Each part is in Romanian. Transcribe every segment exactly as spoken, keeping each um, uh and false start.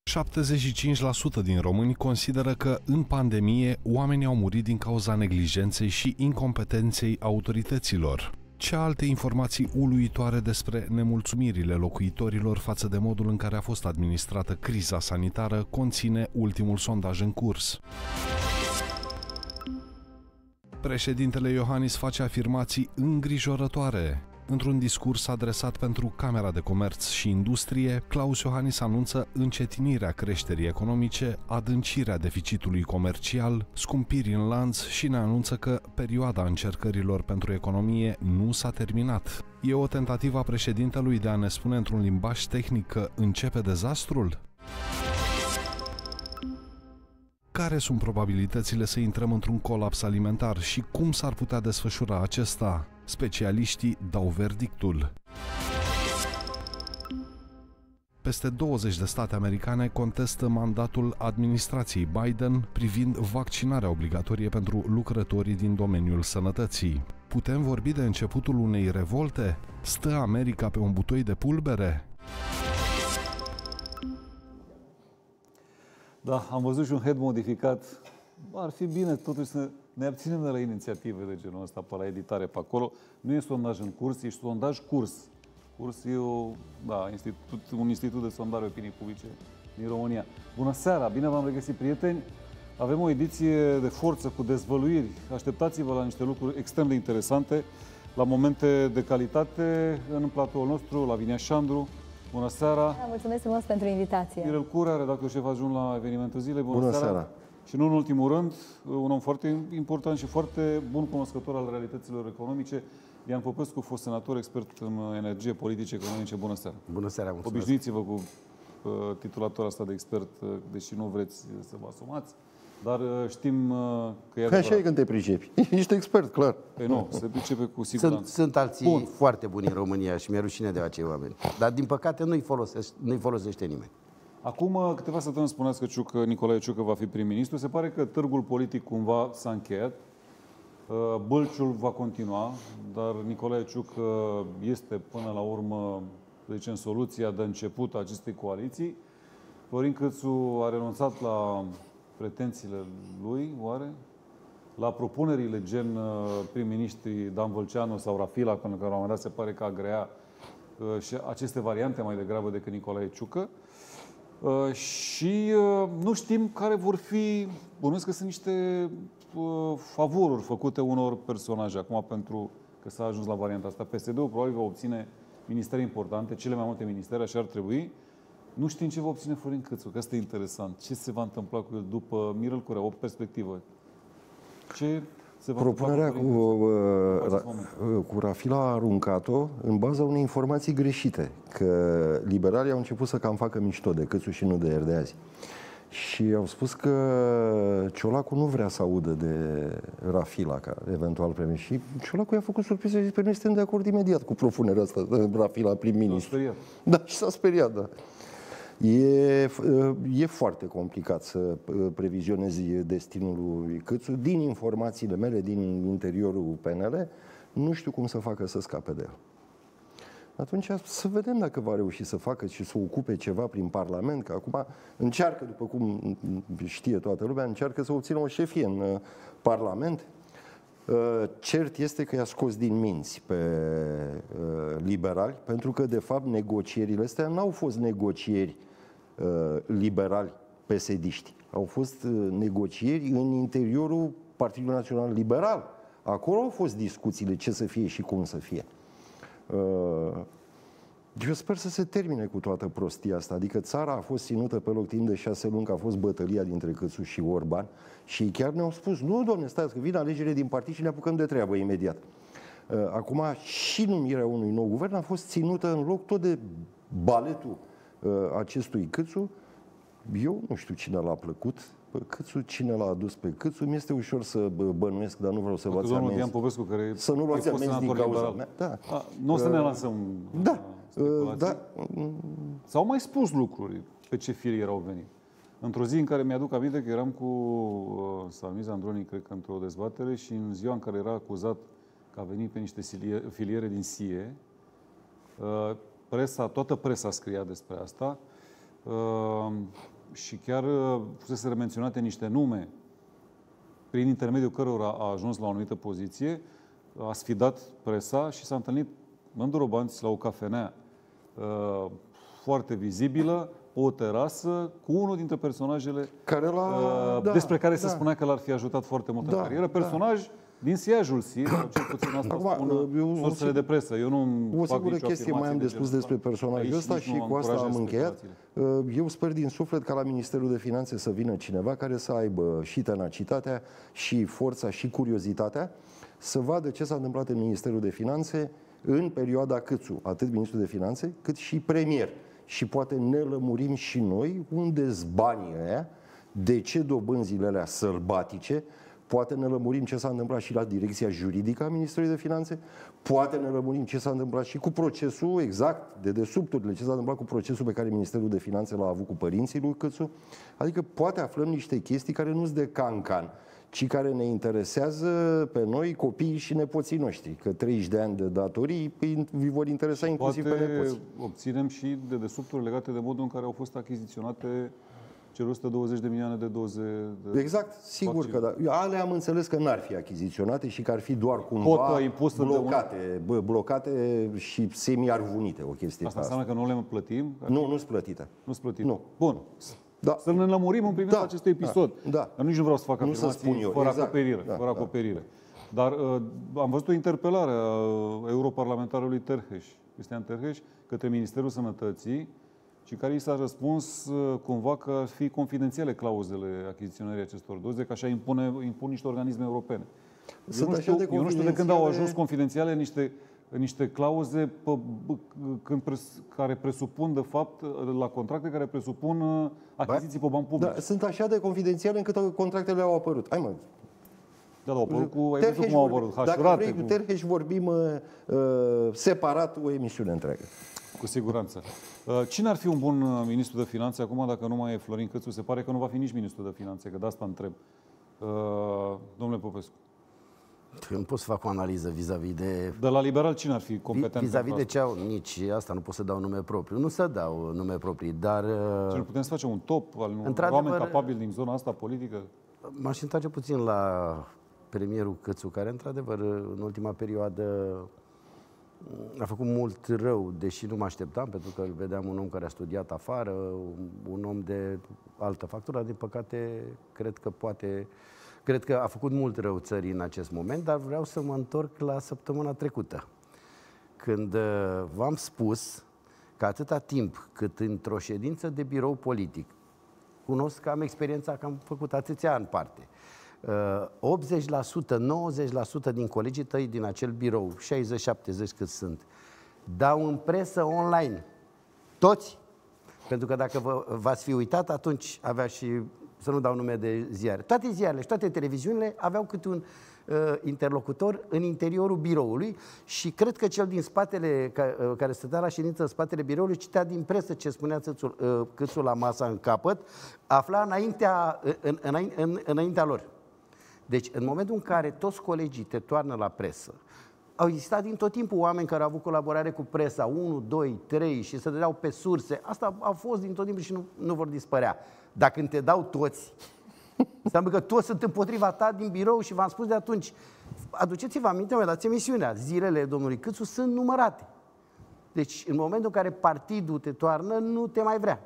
șaptezeci și cinci la sută din români consideră că în pandemie oamenii au murit din cauza neglijenței și incompetenței autorităților. Ce alte informații uluitoare despre nemulțumirile locuitorilor față de modul în care a fost administrată criza sanitară conține ultimul sondaj în curs? Președintele Iohannis face afirmații îngrijorătoare. Într-un discurs adresat pentru Camera de Comerț și Industrie, Claus Iohannis anunță încetinirea creșterii economice, adâncirea deficitului comercial, scumpiri în lanț și ne anunță că perioada încercărilor pentru economie nu s-a terminat. E o tentativă a președintelui de a ne spune într-un limbaj tehnic că începe dezastrul? Care sunt probabilitățile să intrăm într-un colaps alimentar și cum s-ar putea desfășura acesta? Specialiștii dau verdictul. Peste douăzeci de state americane contestă mandatul administrației Biden privind vaccinarea obligatorie pentru lucrătorii din domeniul sănătății. Putem vorbi de începutul unei revolte? Stă America pe un butoi de pulbere? Da, am văzut și un head modificat. Ar fi bine totuși să ne abținem de la inițiative de genul ăsta, pe la editare pe acolo. Nu e sondaj în curs, e sondaj curs. Curs e o, da, institut, un institut de sondare opinii publice din România. Bună seara, bine v-am regăsit, prieteni. Avem o ediție de forță cu dezvăluiri. Așteptați-vă la niște lucruri extrem de interesante, la momente de calitate în platoul nostru, Lavinia Șandru. Bună seara! Mulțumesc frumos pentru invitație! Mirel Curea, redactor șef adjunct la Evenimentul Zilei. Bună, Bună seara. seara! Și nu în ultimul rând, un om foarte important și foarte bun cunoscător al realităților economice, Dian Popescu, fost senator, expert în energie, politice, economice. Bună seara! Bună seara! Mulțumesc. Obișnuiți-vă cu uh, titulatura asta de expert, uh, deși nu vreți să vă asumați, dar uh, știm uh, că e adevărat. Așa e când te pricepi. Ești expert, clar. Păi nu, se pricepe cu siguranță. Sunt, sunt alții Bun. foarte buni în România și mi-e rușine de acei oameni. Dar, din păcate, nu-i folosește, nu-i folosește nimeni. Acum câteva săptămâni spuneați că Ciucă, Nicolae Ciucă va fi prim-ministru. Se pare că târgul politic cumva s-a încheiat. Bâlciul va continua, dar Nicolae Ciucă este până la urmă, să zicem, soluția de început a acestei coaliții. Florin Câțu a renunțat la pretențiile lui, oare? La propunerile gen prim-ministrii Dan Vălceanu sau Rafila, pentru că la un moment dat se pare că agrea și aceste variante mai degrabă decât Nicolae Ciucă. Uh, și uh, nu știm care vor fi, bănuiesc că sunt niște uh, favoruri făcute unor personaje. Acum, pentru că s-a ajuns la varianta asta, P S D-ul probabil va obține ministere importante, cele mai multe ministere, așa ar trebui. Nu știm ce va obține Florin Câțu, că asta e interesant. Ce se va întâmpla cu el după Mirel Curea, o perspectivă. Ce se va Propunerea cu, uh, cu Rafila a aruncat-o în baza unei informații greșite, că liberalii au început să cam facă mișto de Câțu și nu de el de azi. Și au spus că Ciolacu nu vrea să audă de Rafila ca eventual premier. Și Ciolacu i-a făcut surpriză și zis, noi suntem de acord imediat cu propunerea asta de Rafila prim-ministru. S-a speriat. Da, și s-a speriat, da. E, e foarte complicat să previzionezi destinul lui Câțu. Din informațiile mele, din interiorul P N L, nu știu cum să facă să scape de el. Atunci să vedem dacă va reuși să facă și să ocupe ceva prin Parlament, că acum încearcă, după cum știe toată lumea, încearcă să obțină o șefie în Parlament. Cert este că i-a scos din minți pe liberali, pentru că, de fapt, negocierile astea n-au fost negocieri liberali P S D-ști. Au fost negocieri în interiorul Partidului Național Liberal. Acolo au fost discuțiile ce să fie și cum să fie. Eu sper să se termine cu toată prostia asta. Adică țara a fost ținută pe loc timp de șase luni, că a fost bătălia dintre Câțu și Orban. Și ei chiar ne-au spus, nu, domne, stați, că vin alegerile din partid și ne apucăm de treabă imediat. Acum și numirea unui nou guvern a fost ținută în loc tot de baletul acestui Câțu. Eu nu știu cine l-a plăcut pe Câțu, cine l-a adus pe Câțu. Mi-este ușor să bănuiesc, dar nu vreau să luați amenzi. Dian Popescu, care să nu luați amenzi din cauza mea. Da. A, nu o să ne lansăm da. Da. S-au mai spus lucruri pe ce fir erau venit. Într-o zi în care mi-aduc aminte că eram cu uh, Salmiz Andronic, cred că într-o dezbatere, și în ziua în care era acuzat că a venit pe niște filiere din S I E, uh, presa, toată presa scria despre asta. Uh, și chiar fusese menționate niște nume prin intermediul cărora a ajuns la o anumită poziție, a sfidat presa și s-a întâlnit în Dorobanți la o cafenea uh, foarte vizibilă, o terasă, cu unul dintre personajele care la, uh, da, despre care da. se spunea că l-ar fi ajutat foarte mult Da, în carieră. Personaj da. din Siajul Sea, sau cel puțin asta Acum, spun eu- sursele de presă. Eu nu O fac singură nicio chestie mai am afirmație de spus genul despre ăsta. personajul Aici ăsta nici și nu cu asta încurajez am încheiat. speculațiile. Eu sper din suflet ca la Ministerul de Finanțe să vină cineva care să aibă și tenacitatea, și forța, și curiozitatea să vadă ce s-a întâmplat în Ministerul de Finanțe în perioada Câțu, atât Ministrul de Finanțe, cât și premier. Și poate ne lămurim și noi unde-s banii ăia, de ce dobânzile alea sălbatice, poate ne lămurim ce s-a întâmplat și la direcția juridică a Ministerului de Finanțe, poate ne lămurim ce s-a întâmplat și cu procesul, exact, de dedesubturile, ce s-a întâmplat cu procesul pe care Ministerul de Finanțe l-a avut cu părinții lui Câțu. Adică poate aflăm niște chestii care nu-s de can-can, ci care ne interesează pe noi, copiii și nepoții noștri. Că treizeci de ani de datorii îi vor interesa inclusiv Poate pe nepoți. obținem și dedesubturi legate de modul în care au fost achiziționate cele o sută douăzeci de milioane de doze de Exact, sigur vaccin. că da. Eu ale am înțeles că n-ar fi achiziționate și că ar fi doar cumva Cotă impusă de blocate, bă, blocate și semi-arvunite, o chestie Asta pe asta. înseamnă că nu le plătim? Nu, nu-s plătite. Nu-s plătim. Nu. Bun. Da. Să ne lămurim în privința Da, acestui episod. da, da. Dar nici nu vreau să fac Nu să afirmații spun eu, fără exact. acoperire. Da, fără da. acoperire. Dar uh, am văzut o interpelare a uh, europarlamentarului Terheș, Cristian Terheș, către Ministerul Sănătății, și care i s-a răspuns uh, cumva că ar fi confidențiale clauzele achiziționării acestor doze, că așa impune, impun niște organisme europene. Sunt Eu nu, așa știu, de eu nu știu de când au confidențiale- ajuns confidențiale niște, niște clauze pe, când pres, care presupun, de fapt, la contracte care presupun uh, achiziții pe bani publici. Da, sunt așa de confidențiale încât contractele au apărut. Hai mă, Da, da, au apărut cu, ai văzut Terheș cum au vorbi- apărut, Dacă hașurate, vrei cu cu, Terheș vorbim uh, uh, separat o emisiune întreagă. cu siguranță. Uh, Cine ar fi un bun uh, ministru de finanțe acum dacă nu mai e Florin Cățu? Se pare că nu va fi nici ministru de finanțe, că de asta întreb. Uh, Domnule Popescu, Nu pot să fac o analiză vis-a-vis de... de la liberal cine ar fi competent? Vis-a-vis de pentru ce au, nici asta nu pot să dau nume propriu. Nu să dau nume proprii, dar asta? Cel putem să facem un top al unor Într-adevăr- oameni capabili din zona asta politică? m-aș întoarce puțin la premierul Cățu, care într-adevăr în ultima perioadă a făcut mult rău, deși nu mă așteptam, pentru că îl vedeam un om care a studiat afară, un om de altă factură. Din păcate, cred că poate... Cred că a făcut mult rău țării în acest moment, dar vreau să mă întorc la săptămâna trecută, când uh, v-am spus că atâta timp cât într-o ședință de birou politic, cunosc că am experiența că am făcut atâția ani parte, uh, optzeci la sută, nouăzeci la sută din colegii tăi din acel birou, șaizeci șaptezeci cât sunt, dau în presă online. Toți. Pentru că dacă vă, v-ați fi uitat, atunci avea și, să nu dau nume de ziare, toate ziarele și toate televiziunile aveau câte un uh, interlocutor în interiorul biroului și cred că cel din spatele, ca, uh, care stătea la ședință în spatele biroului, citea din presă ce spunea Țățul, uh, Câțu la masa în capăt, afla înaintea, în, în, în, înaintea lor. Deci, în momentul în care toți colegii te toarnă la presă, au existat din tot timpul oameni care au avut colaborare cu presa, unu, doi, trei, și se dădeau pe surse. Asta a fost din tot timpul și nu, nu vor dispărea. Dacă când te dau toți, înseamnă că toți sunt împotriva ta din birou și v-am spus de atunci, aduceți-vă aminte, mai dați emisiunea, zilele domnului Câțu sunt numărate. Deci, în momentul în care partidul te toarnă, nu te mai vrea.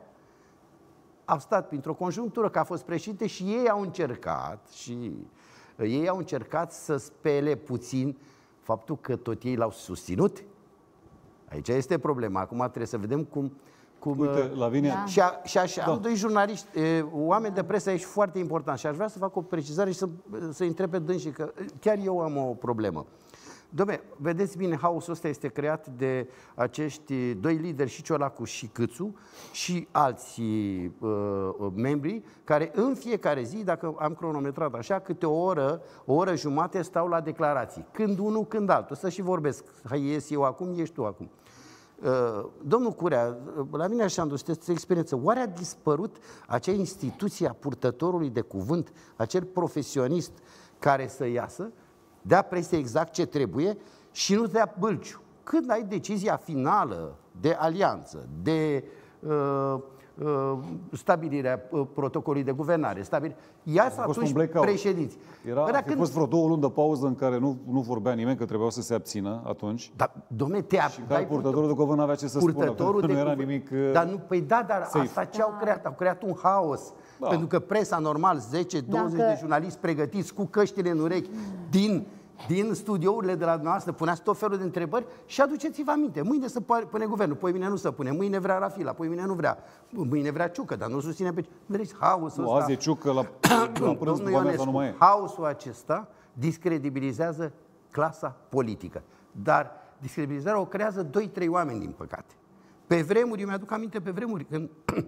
Au stat printr-o conjunctură, că a fost președinte și ei au încercat, și ei au încercat să spele puțin faptul că tot ei l-au susținut. Aici este problema. Acum trebuie să vedem cum... cum Uite, Lavinia... Da. Și, a, și așa, Da. am doi jurnaliști, e, oameni de presă, ești foarte important și aș vrea să fac o precizare și să, să întreb pe dânsii, că chiar eu am o problemă. Dom'le, vedeți bine, haosul ăsta este creat de acești doi lideri, și Ciolacu și Câțu, și alți uh, membri, care în fiecare zi, dacă am cronometrat așa, câte o oră, o oră jumate stau la declarații. Când unul, când altul. Să și vorbesc. Hai, ies eu acum, ești tu acum. Uh, domnul Curea, la mine așa am dus experiență. Oare a dispărut acea instituție a purtătorului de cuvânt, acel profesionist care să iasă, dea presie exact ce trebuie și nu dea bâlciu? Când ai decizia finală de alianță, de uh, uh, stabilirea uh, protocolului de guvernare, stabilirea... Ia-ți atunci președinți. Era, a fi fost vreo două luni de pauză în care nu, nu vorbea nimeni, că trebuiau să se abțină atunci. Dar, dom'le, te-a... Și care purtătorul de cuvânt n-avea ce să spună, de nu era nimic... Dar nu, păi da, dar safe. asta ce au creat? Au creat un haos. Da. Pentru că presa normal, zece douăzeci Dacă... de jurnaliști pregătiți cu căștile în urechi din... din studiourile de la dumneavoastră, puneați tot felul de întrebări și aduceți-vă aminte. Mâine să pune guvernul, poi mine nu se pune, mâine vrea Rafila, poi mine nu vrea, mâine vrea Ciucă, dar nu susține pe... Vedeți, haosul ăsta... Azi e Ciucă, la, la prânz cu amiaza nu mai e. Haosul acesta discredibilizează clasa politică. Dar discredibilizarea o creează doi trei oameni, din păcate. Pe vremuri, eu mi-aduc aminte pe vremuri, când...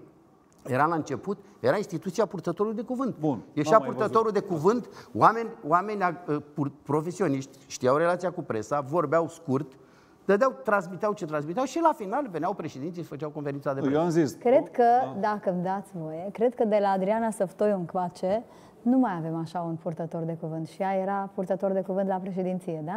Era la început, era instituția purtătorului de cuvânt. Bun, ieșea purtătorul de cuvânt, oameni, oameni uh, profesioniști, știau relația cu presa, vorbeau scurt, dădeau, transmiteau ce transmiteau și la final veneau președinții și făceau conferința de presă. Eu am zis. Cred că, dacă îmi dați voie, cred că de la Adriana Săftoiu încoace nu mai avem așa un purtător de cuvânt. Și ea era purtător de cuvânt la președinție, da?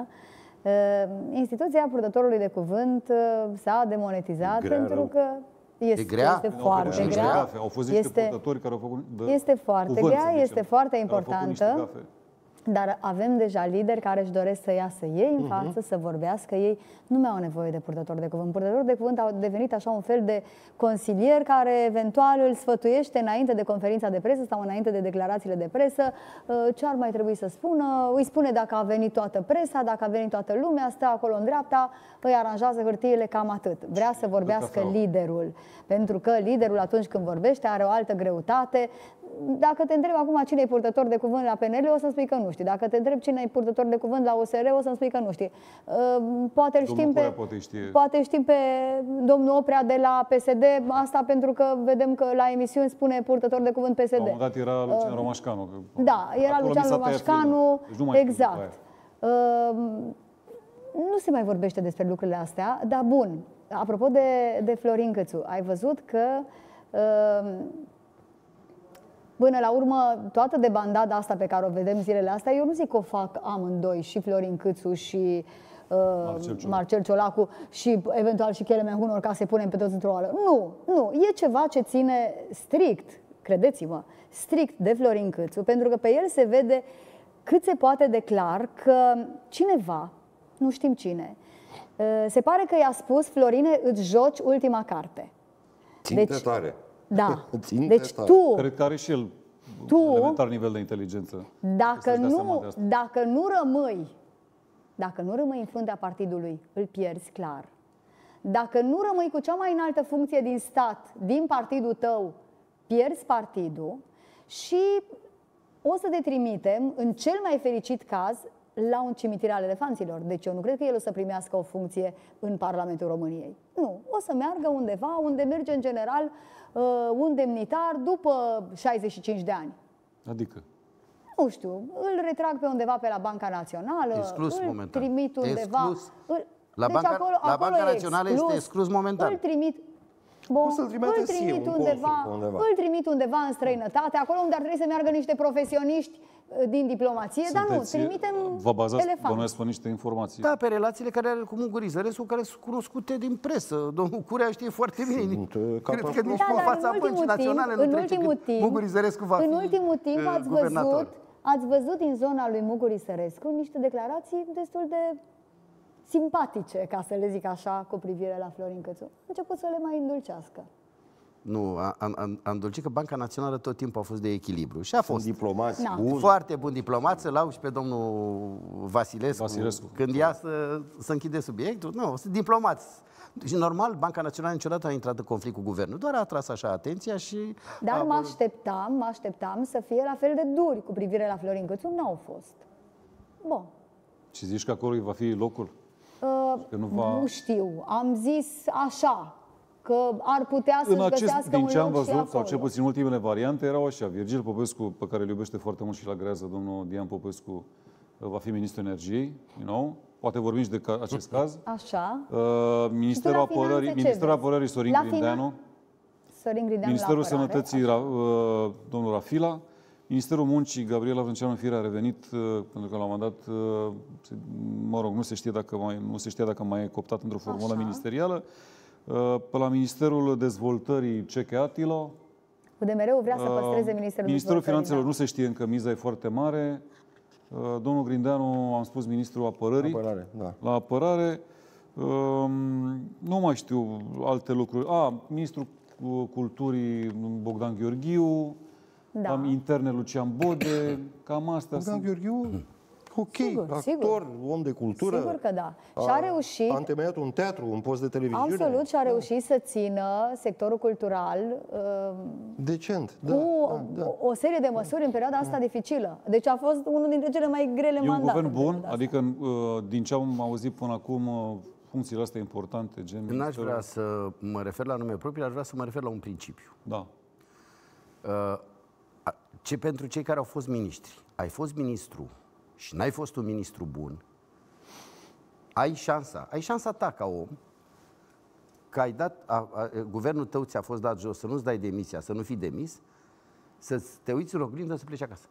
Instituția purtătorului de cuvânt s-a demonetizat Grea, pentru rău. că este, grea? este foarte Au grea. gafe. Au fost niște este, purtători care au făcut de este foarte cuvânt, grea, să zicem, este foarte care au făcut niște importantă. gafe. Dar avem deja lideri care își doresc să iasă ei în față, să vorbească. Ei nu mai au nevoie de purtător de cuvânt. Purtătorul de cuvânt au devenit așa un fel de consilier care eventual îl sfătuiește înainte de conferința de presă sau înainte de declarațiile de presă ce ar mai trebui să spună. Îi spune dacă a venit toată presa, dacă a venit toată lumea, stă acolo în dreapta, îi aranjează hârtiile, cam atât. Vrea să vorbească liderul. Pentru că liderul atunci când vorbește are o altă greutate. Dacă te întreb acum cine e purtător de cuvânt la P N L, o să-mi spui că nu știi. Dacă te întreb cine e purtător de cuvânt la O S R, o să-mi spui că nu știi. Poate știm pe, poate, știe. poate știm pe domnul Oprea de la P S D, asta pentru că vedem că la emisiuni spune purtător de cuvânt P S D. La un moment dat era Lucian Romașcanu. Da, era Lucian Romașcanu, deci exact. Nu se mai vorbește despre lucrurile astea, dar bun, apropo de, de Florin Cățu, ai văzut că până la urmă, toată debandada asta pe care o vedem zilele astea, eu nu zic că o fac amândoi, și Florin Cățu și uh, Marcel, Ciolacu. Marcel Ciolacu și eventual și Chelemen Hunor, ca să-i punem pe toți într-o oală. Nu, nu, e ceva ce ține strict, credeți-mă, strict de Florin Cățu, pentru că pe el se vede cât se poate de clar că cineva, nu știm cine, uh, se pare că i-a spus: Florine, îți joci ultima carte. Ținte deci, tare. Da. Ținte Deci tare. tu, Cred că are și el tu, elementar nivel de inteligență. Dacă nu, dacă nu rămâi, dacă nu rămâi în fruntea partidului, îl pierzi clar. Dacă nu rămâi cu cea mai înaltă funcție din stat, din partidul tău, pierzi partidul și o să te trimitem, în cel mai fericit caz, la un cimitir al elefanților. Deci eu nu cred că el o să primească o funcție în Parlamentul României. Nu. O să meargă undeva unde merge în general uh, un demnitar după șaizeci și cinci de ani. Adică? Nu știu, îl retrag pe undeva pe la Banca Națională, exclus îl momentan. trimit undeva... Exclus. Îl, la deci Banca, acolo, la acolo Banca e Națională exclus, este exclus momentan. Îl trimit... Bun, O să-l trimită îl trimit un undeva, consul undeva. îl trimit undeva în străinătate, acolo unde ar trebui să meargă niște profesioniști din diplomație, Sunteți, dar nu, trimitem vă bazați, elefanți. bănuiesc, pe niște informații. Da, pe relațiile care are cu Mugur Izărescu, care sunt cunoscute din presă. Domnul Curea știe foarte bine. Sunt, Cred că nici Da, pe dar fața în Băncii ultimul Naționale timp, nu în trece ultimul când timp, Mugur Izărescu va în fi ultimul timp uh, ați guvernator. văzut, ați văzut din zona lui Mugur Izărescu niște declarații destul de simpatice, ca să le zic așa, cu privire la Florin Cățu. A început să le mai îndulcească. Nu, am, am, am dulcit că Banca Națională tot timpul a fost de echilibru. Și a fost diplomați Na. buni. foarte bun diplomat, să lauși pe domnul Vasilescu, Vasilescu. când ia să, să închide subiectul. Nu, sunt diplomați. Și normal, Banca Națională niciodată a intrat în conflict cu guvernul, doar a atras așa atenția și... Dar a, mă așteptam, mă așteptam să fie la fel de duri cu privire la Florin Cățu. N-au fost. Bun. Și zici că acolo va fi locul? Uh, Că nu va- nu știu, am zis așa, că ar putea În să-și acest, găsească din un ce am loc și văzut, acolo. sau cel puțin ultimele variante, erau așa. Virgil Popescu, pe care îl iubește foarte mult și la grează domnul Dian Popescu, va fi ministrul energiei, you know? Poate vorbim și de ca, acest caz. Așa. Uh, Ministerul la finanțe Apărării, ce Ministerul vezi? Apărării Sorin La Grindeanu, Sorin Grindeanu Ministerul la apărare, Sănătății așa. uh, domnul Rafila, Ministerul Muncii Gabriela Vrânceanu Firea a revenit uh, pentru că la un moment dat, uh, mă rog, nu se știe dacă mai, nu se știa dacă mai e cooptat într-o formulă Așa. ministerială. Pe la Ministerul Dezvoltării Ceche Atilo. U D M R-ul vrea să păstreze Ministerul Ministerul Finanțelor da. nu se știe încă, miza e foarte mare. Domnul Grindeanu, am spus, Ministrul Apărării. Apărare, da. La apărare. Nu mai știu alte lucruri. A, Ministrul Culturii Bogdan Gheorghiu. Da. Am interne Lucian Bode. Cam astea Bogdan sunt. Gheorghiu? Ok, sigur, actor, sigur. om de cultură. Sigur că da. Și a reușit... A întemeiat un teatru, un post de televiziune. Absolut, și a reușit să țină sectorul cultural uh, decent, da, cu da, da. o serie de măsuri în perioada asta dificilă. Deci a fost unul dintre cele mai grele E mandate. un guvern bun, adică din ce am auzit până acum, funcțiile astea importante, gen... N-aș vrea să mă refer la nume propriu, aș vrea să mă refer la un principiu. Da. Uh, ce pentru cei care au fost miniștri, ai fost ministru și n-ai fost un ministru bun, ai șansa, ai șansa ta ca om, că ai dat, a, a, guvernul tău ți-a fost dat jos, să nu-ți dai demisia, să nu fii demis, să te uiți în oglindă să pleci acasă.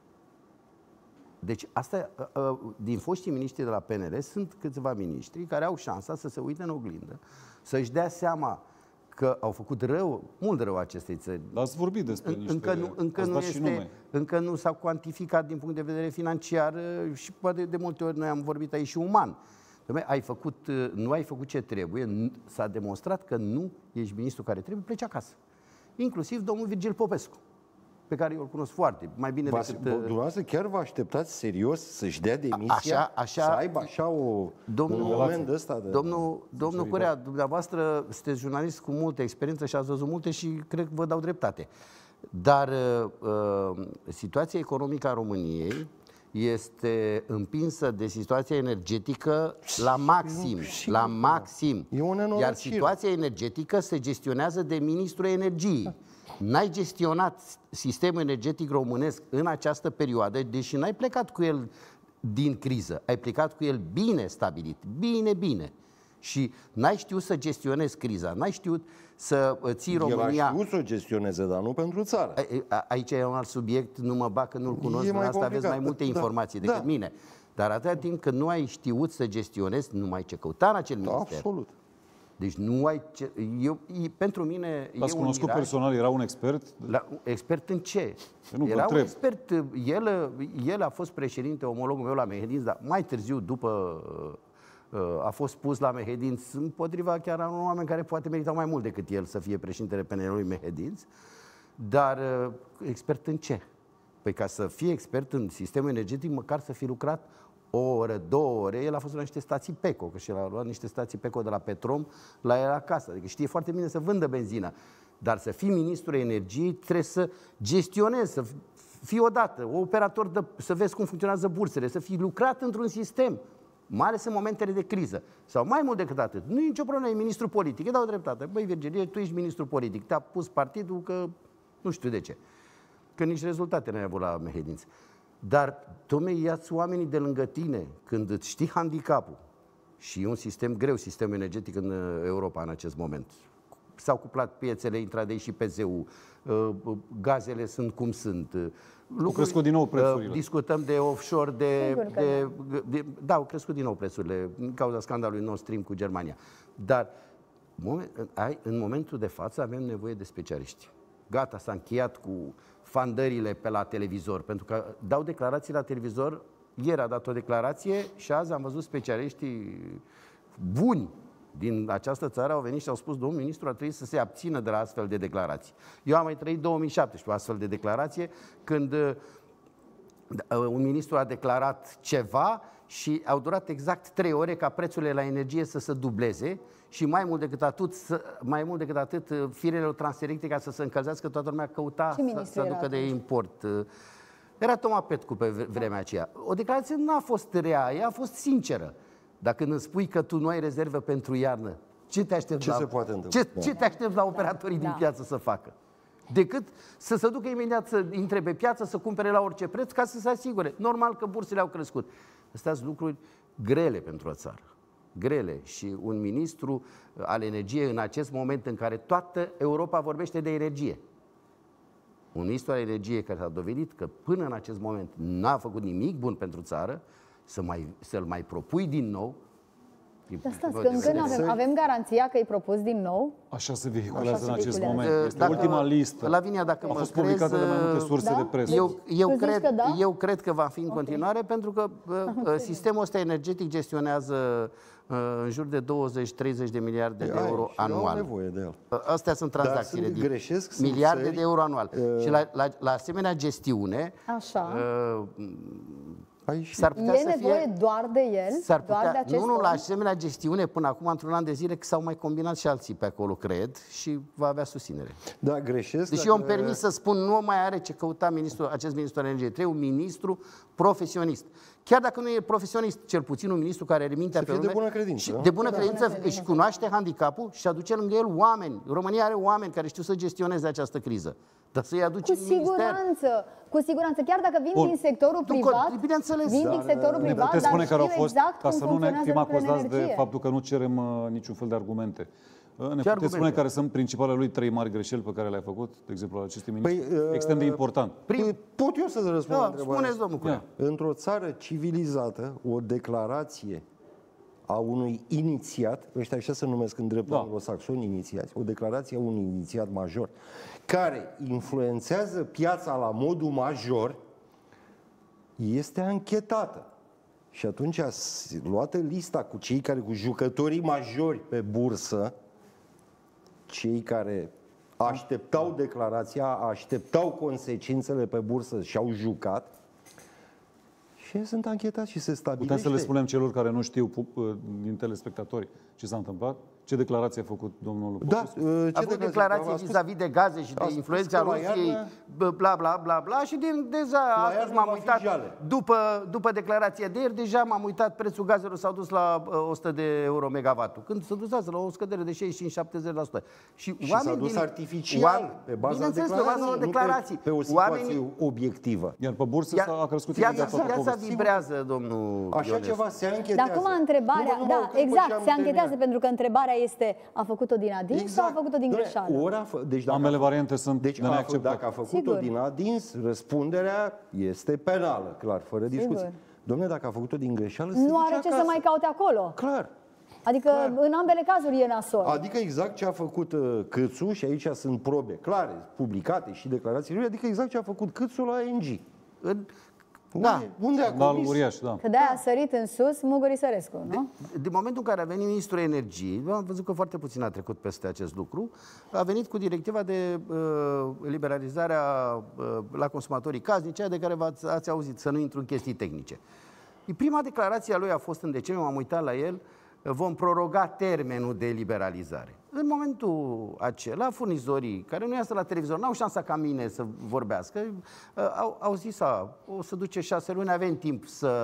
Deci, asta, a, a, din foștii miniștri de la P N L, sunt câțiva miniștri care au șansa să se uite în oglindă, să-și dea seama că au făcut rău, mult rău acestei țări. Dar ați vorbit despre niște... Încă nu, încă nu, este, încă nu s-a cuantificat din punct de vedere financiar și poate de multe ori noi am vorbit aici și uman. Ai făcut, nu ai făcut ce trebuie, s-a demonstrat că nu ești ministru care trebuie, pleci acasă. Inclusiv domnul Virgil Popescu, pe care eu îl cunosc foarte, mai bine Va, decât... Dumneavoastră chiar vă așteptați serios să-și dea demisia? Așa, așa, să aibă așa o, domnul, un moment ăsta de... Domnul, domnul Curea, dumneavoastră sunteți jurnalist cu multă experiență și ați văzut multe și cred că vă dau dreptate. Dar uh, situația economică a României este împinsă de situația energetică la maxim, nu, la maxim. E o nenorocire. Iar situația energetică se gestionează de Ministrul Energiei. N-ai gestionat sistemul energetic românesc în această perioadă, deși n-ai plecat cu el din criză, ai plecat cu el bine stabilit, bine, bine. Și n-ai știut să gestionezi criza, n-ai știut să ții România... El a știut să o gestioneze, dar nu pentru țară. A, a, aici e un alt subiect, nu mă bag că nu-l cunosc, în asta aveți mai multe informații da, decât da. mine. Dar atâta timp că nu ai știut să gestionezi, nu mai ce căuta în acel Da, minister. absolut. Deci nu ai ce... Eu, e, pentru mine L-ați e cunoscut miraj. personal? Era un expert? La, expert în ce? Nu, Era un expert, el, el a fost președinte, omologul meu la Mehedinți, dar mai târziu, după a fost pus la Mehedinți, împotriva chiar a unor oameni care poate meritau mai mult decât el să fie președintele P N L-ului Mehedinți, dar expert în ce? Păi ca să fie expert în sistemul energetic, măcar să fi lucrat o oră, două ore, el a fost la niște stații Peco, că și el a luat niște stații Peco de la Petrom la el acasă. Adică știe foarte bine să vândă benzină. Dar să fii ministrul energiei trebuie să gestionezi, să fii odată operator, de, să vezi cum funcționează bursele, să fii lucrat într-un sistem, mai ales în momentele de criză. Sau mai mult decât atât. Nu e nicio problemă, e ministru politic. Îi dau dreptate. Băi, Virgilie, tu ești ministru politic. Te-a pus partidul că nu știu de ce. Că nici rezultate n-ai avut la Mehedinți. Dar, dom'le, ia-ți oamenii de lângă tine când îți știi handicapul. Și e un sistem greu, sistemul energetic în Europa în acest moment. S-au cuplat piețele intradei și P Z U, gazele sunt cum sunt. Au crescut din nou prețurile. Discutăm de offshore, de, de, de, de... Da, au crescut din nou prețurile din cauza scandalului Nord Stream cu Germania. Dar în momentul de față avem nevoie de specialiști. Gata, s-a încheiat cu fandările pe la televizor, pentru că dau declarații la televizor. Ieri a dat o declarație și azi am văzut specialiștii buni din această țară au venit și au spus: domnul ministru ar trebui să se abțină de la astfel de declarații. Eu am mai trăit două mii șaptesprezece astfel de declarație, când un ministru a declarat ceva și au durat exact trei ore ca prețurile la energie să se dubleze și mai mult decât atât, mai mult decât atât firele transelectrice ca să se încălzească, toată lumea căuta să, să aducă de import. Era Toma Petcu pe vremea aceea. O declarație nu a fost rea, ea a fost sinceră. Dar când îmi spui că tu nu ai rezervă pentru iarnă, ce te aștepți ce la, se poate întâmpla? Ce, ce te aștepți la operatorii da. din piață să facă? Decât să se ducă imediat să intre pe piață, să cumpere la orice preț ca să se asigure. Normal că bursele au crescut. Astea sunt lucruri grele pentru o țară. Grele. Și un ministru al energiei în acest moment în care toată Europa vorbește de energie. Un ministru al energiei care s-a dovedit că până în acest moment n-a făcut nimic bun pentru țară, să mai, să-l mai propui din nou, Dar stați, că încă nu avem, avem garanția că e propus din nou? Așa se vehiculează Așa în se acest vehiculează. moment. Este Dacă- ultima listă. Lavinia, dacă A mă fost crezi, publicată de mai multe surse Da? de presă. Eu, eu, Tu zici cred, că da? eu cred că va fi în continuare, pentru că uh, sistemul ăsta energetic gestionează uh, în jur de douăzeci treizeci de miliarde de Aia, euro și au anual. nevoie de el. Uh, Astea sunt tranzacțiile sunt- din greșesc, sunt miliarde țări, de euro anual. uh, Și la, la, la asemenea gestiune, Așa. uh, Aici s-ar putea E să nevoie fie... doar de el? S-ar Doar de putea, acest nu, nu, om? la asemenea gestiune, până acum, într-un an de zile, că s-au mai combinat și alții pe acolo, cred, și va avea susținere. Da, greșesc. Deci dacă- eu îmi permis să spun, nu mai are ce căuta ministrul, acest ministru al energiei. Trebuie un ministru profesionist. Chiar dacă nu e profesionist, cel puțin un ministru care are mintea Să pe fie de lume bună credință, și da? de bună De credință bună credință. își cunoaște handicapul și aduce lângă el oameni. România are oameni care știu să gestioneze această criză. Dar să-i aduce Cu în minister. siguranță, cu siguranță. Chiar dacă vin Bun. din sectorul Nu, privat, bineînțeles. vin Dar, din sectorul Ne privat, puteți dar spune care au știu fost, exact ca cum să nu ne funcționează fim lucrurile în acuzați de energie. faptul că nu cerem uh, niciun fel de argumente. Uh, Ne puteți argumente? spune care sunt principalele lui trei mari greșeli pe care le-a făcut, de exemplu, la acestui ministru? Păi, uh, Extrem de important. Păi, pot eu să-ți răspund la Da, întrebarea spuneți, asta? domnul Curea. Într-o țară civilizată, o declarație a unui inițiat, ăștia așa se numesc în dreptul Da. anglosaxon inițiați, o declarație a unui inițiat major, care influențează piața la modul major, este anchetată. Și atunci, s- luată lista cu cei care, cu jucătorii majori pe bursă, cei care așteptau declarația, așteptau consecințele pe bursă și au jucat, și ei sunt anchetați și se stabilește. Putem să le spunem celor care nu știu pu- uh, din telespectatori ce s-a întâmplat? Ce declarație a făcut domnul Da, Popescu? uh, ce A avut declarații vis-a-vis de gaze și a de spus influența că la Rusiei, iarnă- bla, bla, bla, bla, bla, și din, deja astăzi iarnă m-am va fi uitat, jale. după, după declarația de ieri, deja m-am uitat, prețul gazelor s-a dus la uh, o sută de euro megavatul, când s-a dus azi la o scădere de șaizeci și cinci șaptezeci la sută. Și, Și s-a dus artificial, pe baza bineînțeles, pe declarației, baza nu declarații. pe, pe o situație Oamenii, obiectivă. Iar pe bursă Ia- s-a a crescut viața, imediat toată viața povestea. vibrează, domnul Așa Ionescu. ceva se anchetează. Dar acum întrebarea, Nu, nu, da, nu, că după ce exact, am se anchetează, terminat. pentru că întrebarea este, a făcut-o din adins sau a făcut-o din Doamne, greșeală? Ori a fă, deci dacă Ambele a fă- variante sunt deci de a fă, neacceptat. dacă a făcut-o Sigur. din adins, răspunderea este penală, clar, fără discuție. Sigur. Dom'le, dacă a făcut-o din greșeală, se Nu duce are ce să acasă. mai caute acolo. Clar. Adică Clar. în ambele cazuri e nasol. Adică exact ce a făcut uh, Câțu, și aici sunt probe clare, publicate și declarațiile lui, adică exact ce a făcut Câțu la A N G. În- Unde, Da. unde a Scandal comis? uriaș, da. Că de-aia a sărit în sus Muguri Sărescu, nu? Din momentul în care a venit ministrul energiei, am văzut că foarte puțin a trecut peste acest lucru, a venit cu directiva de uh, liberalizarea uh, la consumatorii casnici, aia de care v-ați ați auzit, să nu intru în chestii tehnice. Prima declarație a lui a fost în decembrie, m-am uitat la el, vom proroga termenul de liberalizare. În momentul acela, furnizorii care nu iasă la televizor, n-au șansa ca mine să vorbească, uh, au, au zis, a, o să duce șase luni, avem timp să,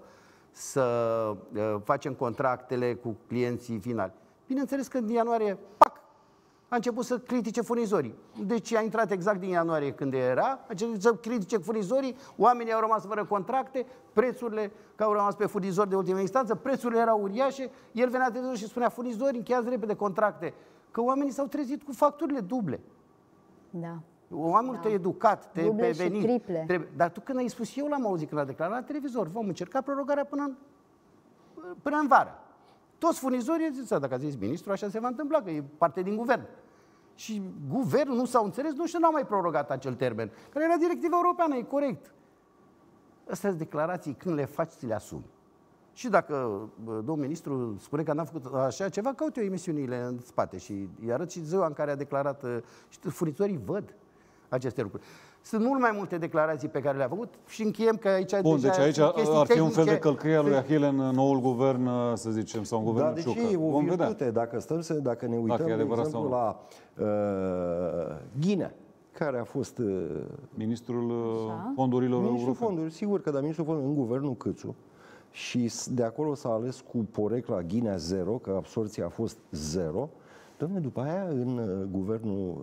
să uh, facem contractele cu clienții finali. Bineînțeles că din ianuarie, pac, a început să critique furnizorii. Deci a intrat exact din ianuarie când era, a început să critique furnizorii, oamenii au rămas fără contracte, prețurile, că au rămas pe furnizori de ultimă instanță, prețurile erau uriașe, el venea la televizor și spunea, furnizori, încheiați repede contracte, că oamenii s-au trezit cu facturile duble. Da. Oamenul te-a educat, te Duble pe și venit. triple. Trebuie. Dar tu când ai spus, eu l-am auzit când a declarat la televizor, vom încerca prorogarea până în, până în vară. Toți furnizorii au zis, dacă a zis ministru, așa se va întâmpla, că e parte din guvern. Și guvernul nu s-au înțeles, nu știu, n-au mai prorogat acel termen, care era directiva europeană, e corect. Astea sunt declarații, când le faci, ți le asumi. Și dacă bă, domnul ministru spune că n-a făcut așa ceva, caute eu emisiunile în spate și îi arăt și ziua în care a declarat, uh, și furnizorii văd aceste lucruri. Sunt mult mai multe declarații pe care le-a făcut și încheiem că aici Bun, deja deci aici sunt chestii ar fi un fel de tehnice. călcăie a lui Ahile în noul guvern, să zicem, sau în Da, guvernul deci Ciucă. e o Vom vedea. virtute. Dacă stăm să, dacă ne uităm, Dacă e de adevărat exemplu, sau la uh, Ghinea, care a fost uh, Ministrul uh, Așa. fondurilor ministrul europene. fonduri, sigur că da, ministrul fonduri în guvernul Câțu, și s- de acolo s-a ales cu porecla Ghinea zero, că absorția a fost zero. Dom'le, după aia, în uh, guvernul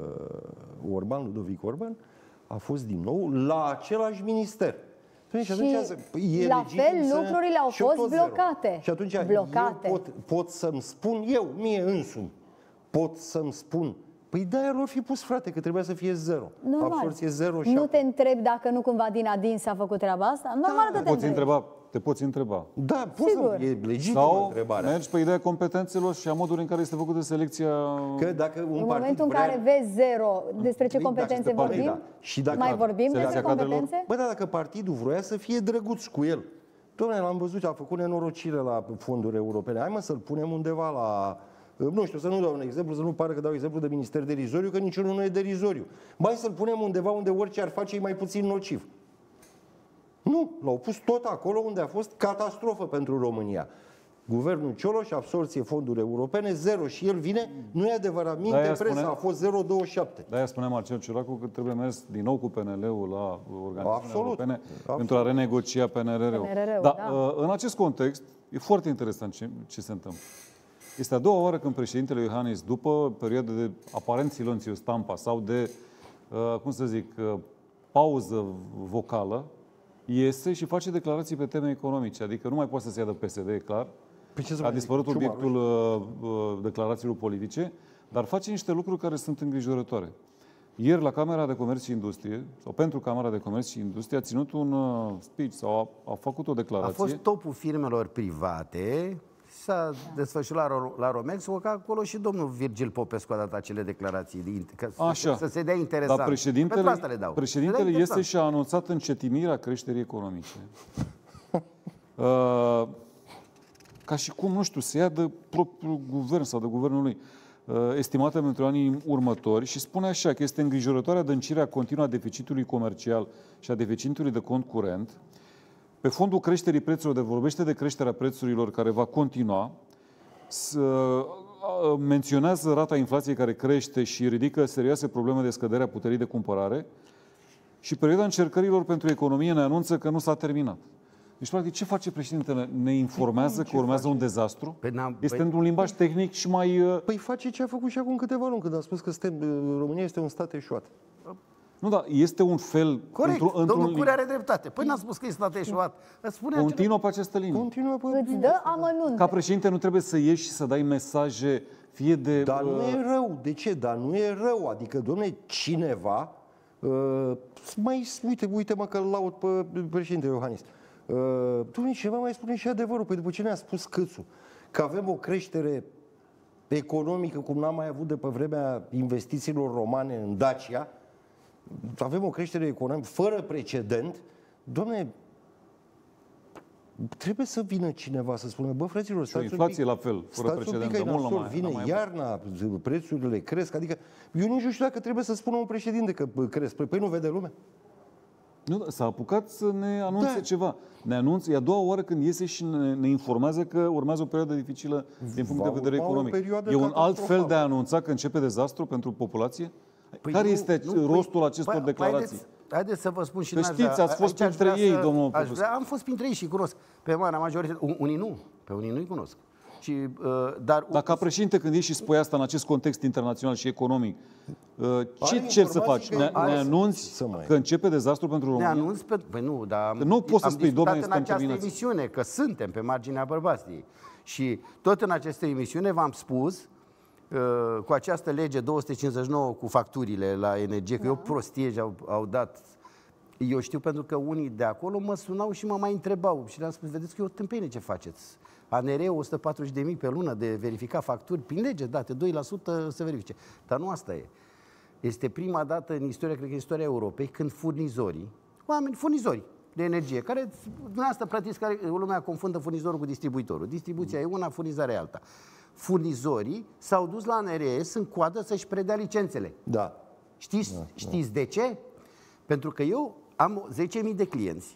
uh, Orban, Ludovic Orban, a fost din nou la același minister. Și, Și e la legitim fel să- lucrurile au și eu fost tot zero. blocate. Și atunci Blocate. eu pot, pot să-mi spun eu, mie însumi, pot să-mi spun, păi de-aia lor fi pus, frate, că trebuia să fie zero. Normal. Absorție zero și Nu acum. te întrebi dacă nu cumva din adins a făcut treaba asta? Normal că te Poți întrebi. întreba te poți întreba. Da, poți Sigur. să, e legitimă Sau întrebarea. mergi pe ideea competențelor și a modului în care este făcută selecția. Că dacă un În partid momentul în vrea... care vezi zero, despre ce Păi, dacă competențe este partid, vorbim? da. Și dacă- Mai vorbim Selecția despre cadrelor? competențe? Bă, dar dacă partidul vroia să fie drăguț cu el, dom'le, l-am văzut, a făcut nenorocire la fonduri europene. Hai mă să-l punem undeva la... Nu știu, să nu dau un exemplu, să nu pară că dau exemplu de minister derizoriu, că niciunul nu e derizoriu. Mai să-l punem undeva unde orice ar face e mai puțin nociv. Nu, l-au pus tot acolo unde a fost catastrofă pentru România. Guvernul Cioloș, absorție fonduri europene, zero. Și el vine, nu e adevărat, minte De-aia presa, spune- a fost zero virgulă douăzeci și șapte. De-aia spune Marcel Ciolacu că trebuie mers din nou cu P N L-ul la organizațiile Absolut. europene Absolut. pentru a renegocia P N R R-ul. P N R R-ul, Dar da. în acest context e foarte interesant ce, ce se întâmplă. Este a doua oară când președintele Iohannis, după perioade de aparent silențiu stampa sau de, uh, cum să zic, uh, pauză vocală, iese și face declarații pe teme economice. Adică nu mai poate să se ia de P S D, e clar. Păi ce să A mai dispărut zic? obiectul uh, uh, declarațiilor politice, dar face niște lucruri care sunt îngrijorătoare. Ieri, la Camera de Comerț și Industrie, sau pentru Camera de Comerț și Industrie, a ținut un uh, speech sau a, a făcut o A declarație. fost topul firmelor private, s-a desfășurat la, la Romex, că acolo și domnul Virgil Popescu a dat acele declarații, de, ca să, Așa. să se dea interesant. Dar Pentru președintele, asta le dau. președintele Se dea este interesant. și a anunțat încetinirea creșterii economice. uh, ca și cum, nu știu, se ia de propriul guvern sau de guvernul lui, uh, estimată pentru anii următori și spune așa că este îngrijorătoare adâncirea continuă a deficitului comercial și a deficitului de cont curent. Pe fondul creșterii prețurilor, de vorbește de creșterea prețurilor care va continua, să, uh, menționează rata inflației care crește și ridică serioase probleme de scădere a puterii de cumpărare și perioada încercărilor pentru economie ne anunță că nu s-a terminat. Deci, practic, ce face președintele? Ne informează că urmează un dezastru? Păi n-am- Este păi- într-un limbaj tehnic și mai... uh, Păi face ce a făcut și acum câteva luni, când a spus că suntem, România este un stat eșuat. Nu, da, este un fel... Corect, într-un- într-un domnul lim- Cure are dreptate. Păi n-a spus că e stat eșuat. Îți spune acela- Continuă pe această linie. Continuă pe Îți dă amănunte. Ca președinte nu trebuie să ieși și să dai mesaje fie de... Dar nu uh, e rău. De ce? Dar nu e rău. Adică, domne, cineva... Uh, mai, uite, uite-mă că îl laud pe președinte Iohannis. Uh, domne, cineva mai spune și adevărul. Păi după ce ne-a spus Câțu că avem o creștere economică cum n-am mai avut de pe vremea investițiilor romane în Dacia, avem o creștere economică fără precedent, domne, trebuie să vină cineva să spună, bă, fraților, o stați un inflație pic, la fel, fără stați un precedent, pic, că e dar mult nasol, mai- vine mai- iarna, prețurile cresc, adică eu nici nu știu dacă trebuie să spună un președinte că bă, cresc, păi nu vede lumea. Nu, da, s-a apucat să ne anunțe Da. ceva. Ne anunță, e a doua oară când iese și ne, ne informează că urmează o perioadă dificilă din punct Va de vedere urma o economic. perioadă E un alt fel catastrofală. de a anunța că începe dezastru pentru populație? Păi Care nu, este nu, rostul păi- acestor păi, declarații? Haideți, haideți să vă spun și Că n-aș știți, vrea- ați fost aici aș printre vrea ei, să- domnul aș Popescu. vrea, Am fost printre ei și cunosc. Pe marea majoritate. Unii nu. Pe unii nu-i cunosc. Și, uh, dar Dar ca președinte, când ieși și spui asta în acest context internațional și economic, uh, ce Are cer să faci? informații Ne, că ne are- anunți să mai- că începe dezastru pentru ne România? anunț pe... Păi nu, dar am, Că nu poți să am spui, discutat domnule, în suntem această terminați. emisiune, că suntem pe marginea bărbației. Și tot în această emisiune v-am spus uh, cu această lege două sute cincizeci și nouă cu facturile la energie, că e o prostie și au, au dat. Eu știu pentru că unii de acolo mă sunau și mă mai întrebau și le-am spus, vedeți că e o tâmpenie ce faceți. A N R-ul o sută patruzeci de mii pe lună de verificat facturi, prin lege date, doi la sută să verifice. Dar nu asta e. Este prima dată în istoria, cred că în istoria Europei, când furnizorii, oameni, furnizori de energie, care dumneavoastră plătiți, care lumea confundă furnizorul cu distribuitorul. Distribuția e una, furnizarea e alta. Furnizorii s-au dus la A N R S în coadă să-și predea licențele. Da. Știți, da, știți da. de ce? Pentru că eu am zece mii de clienți,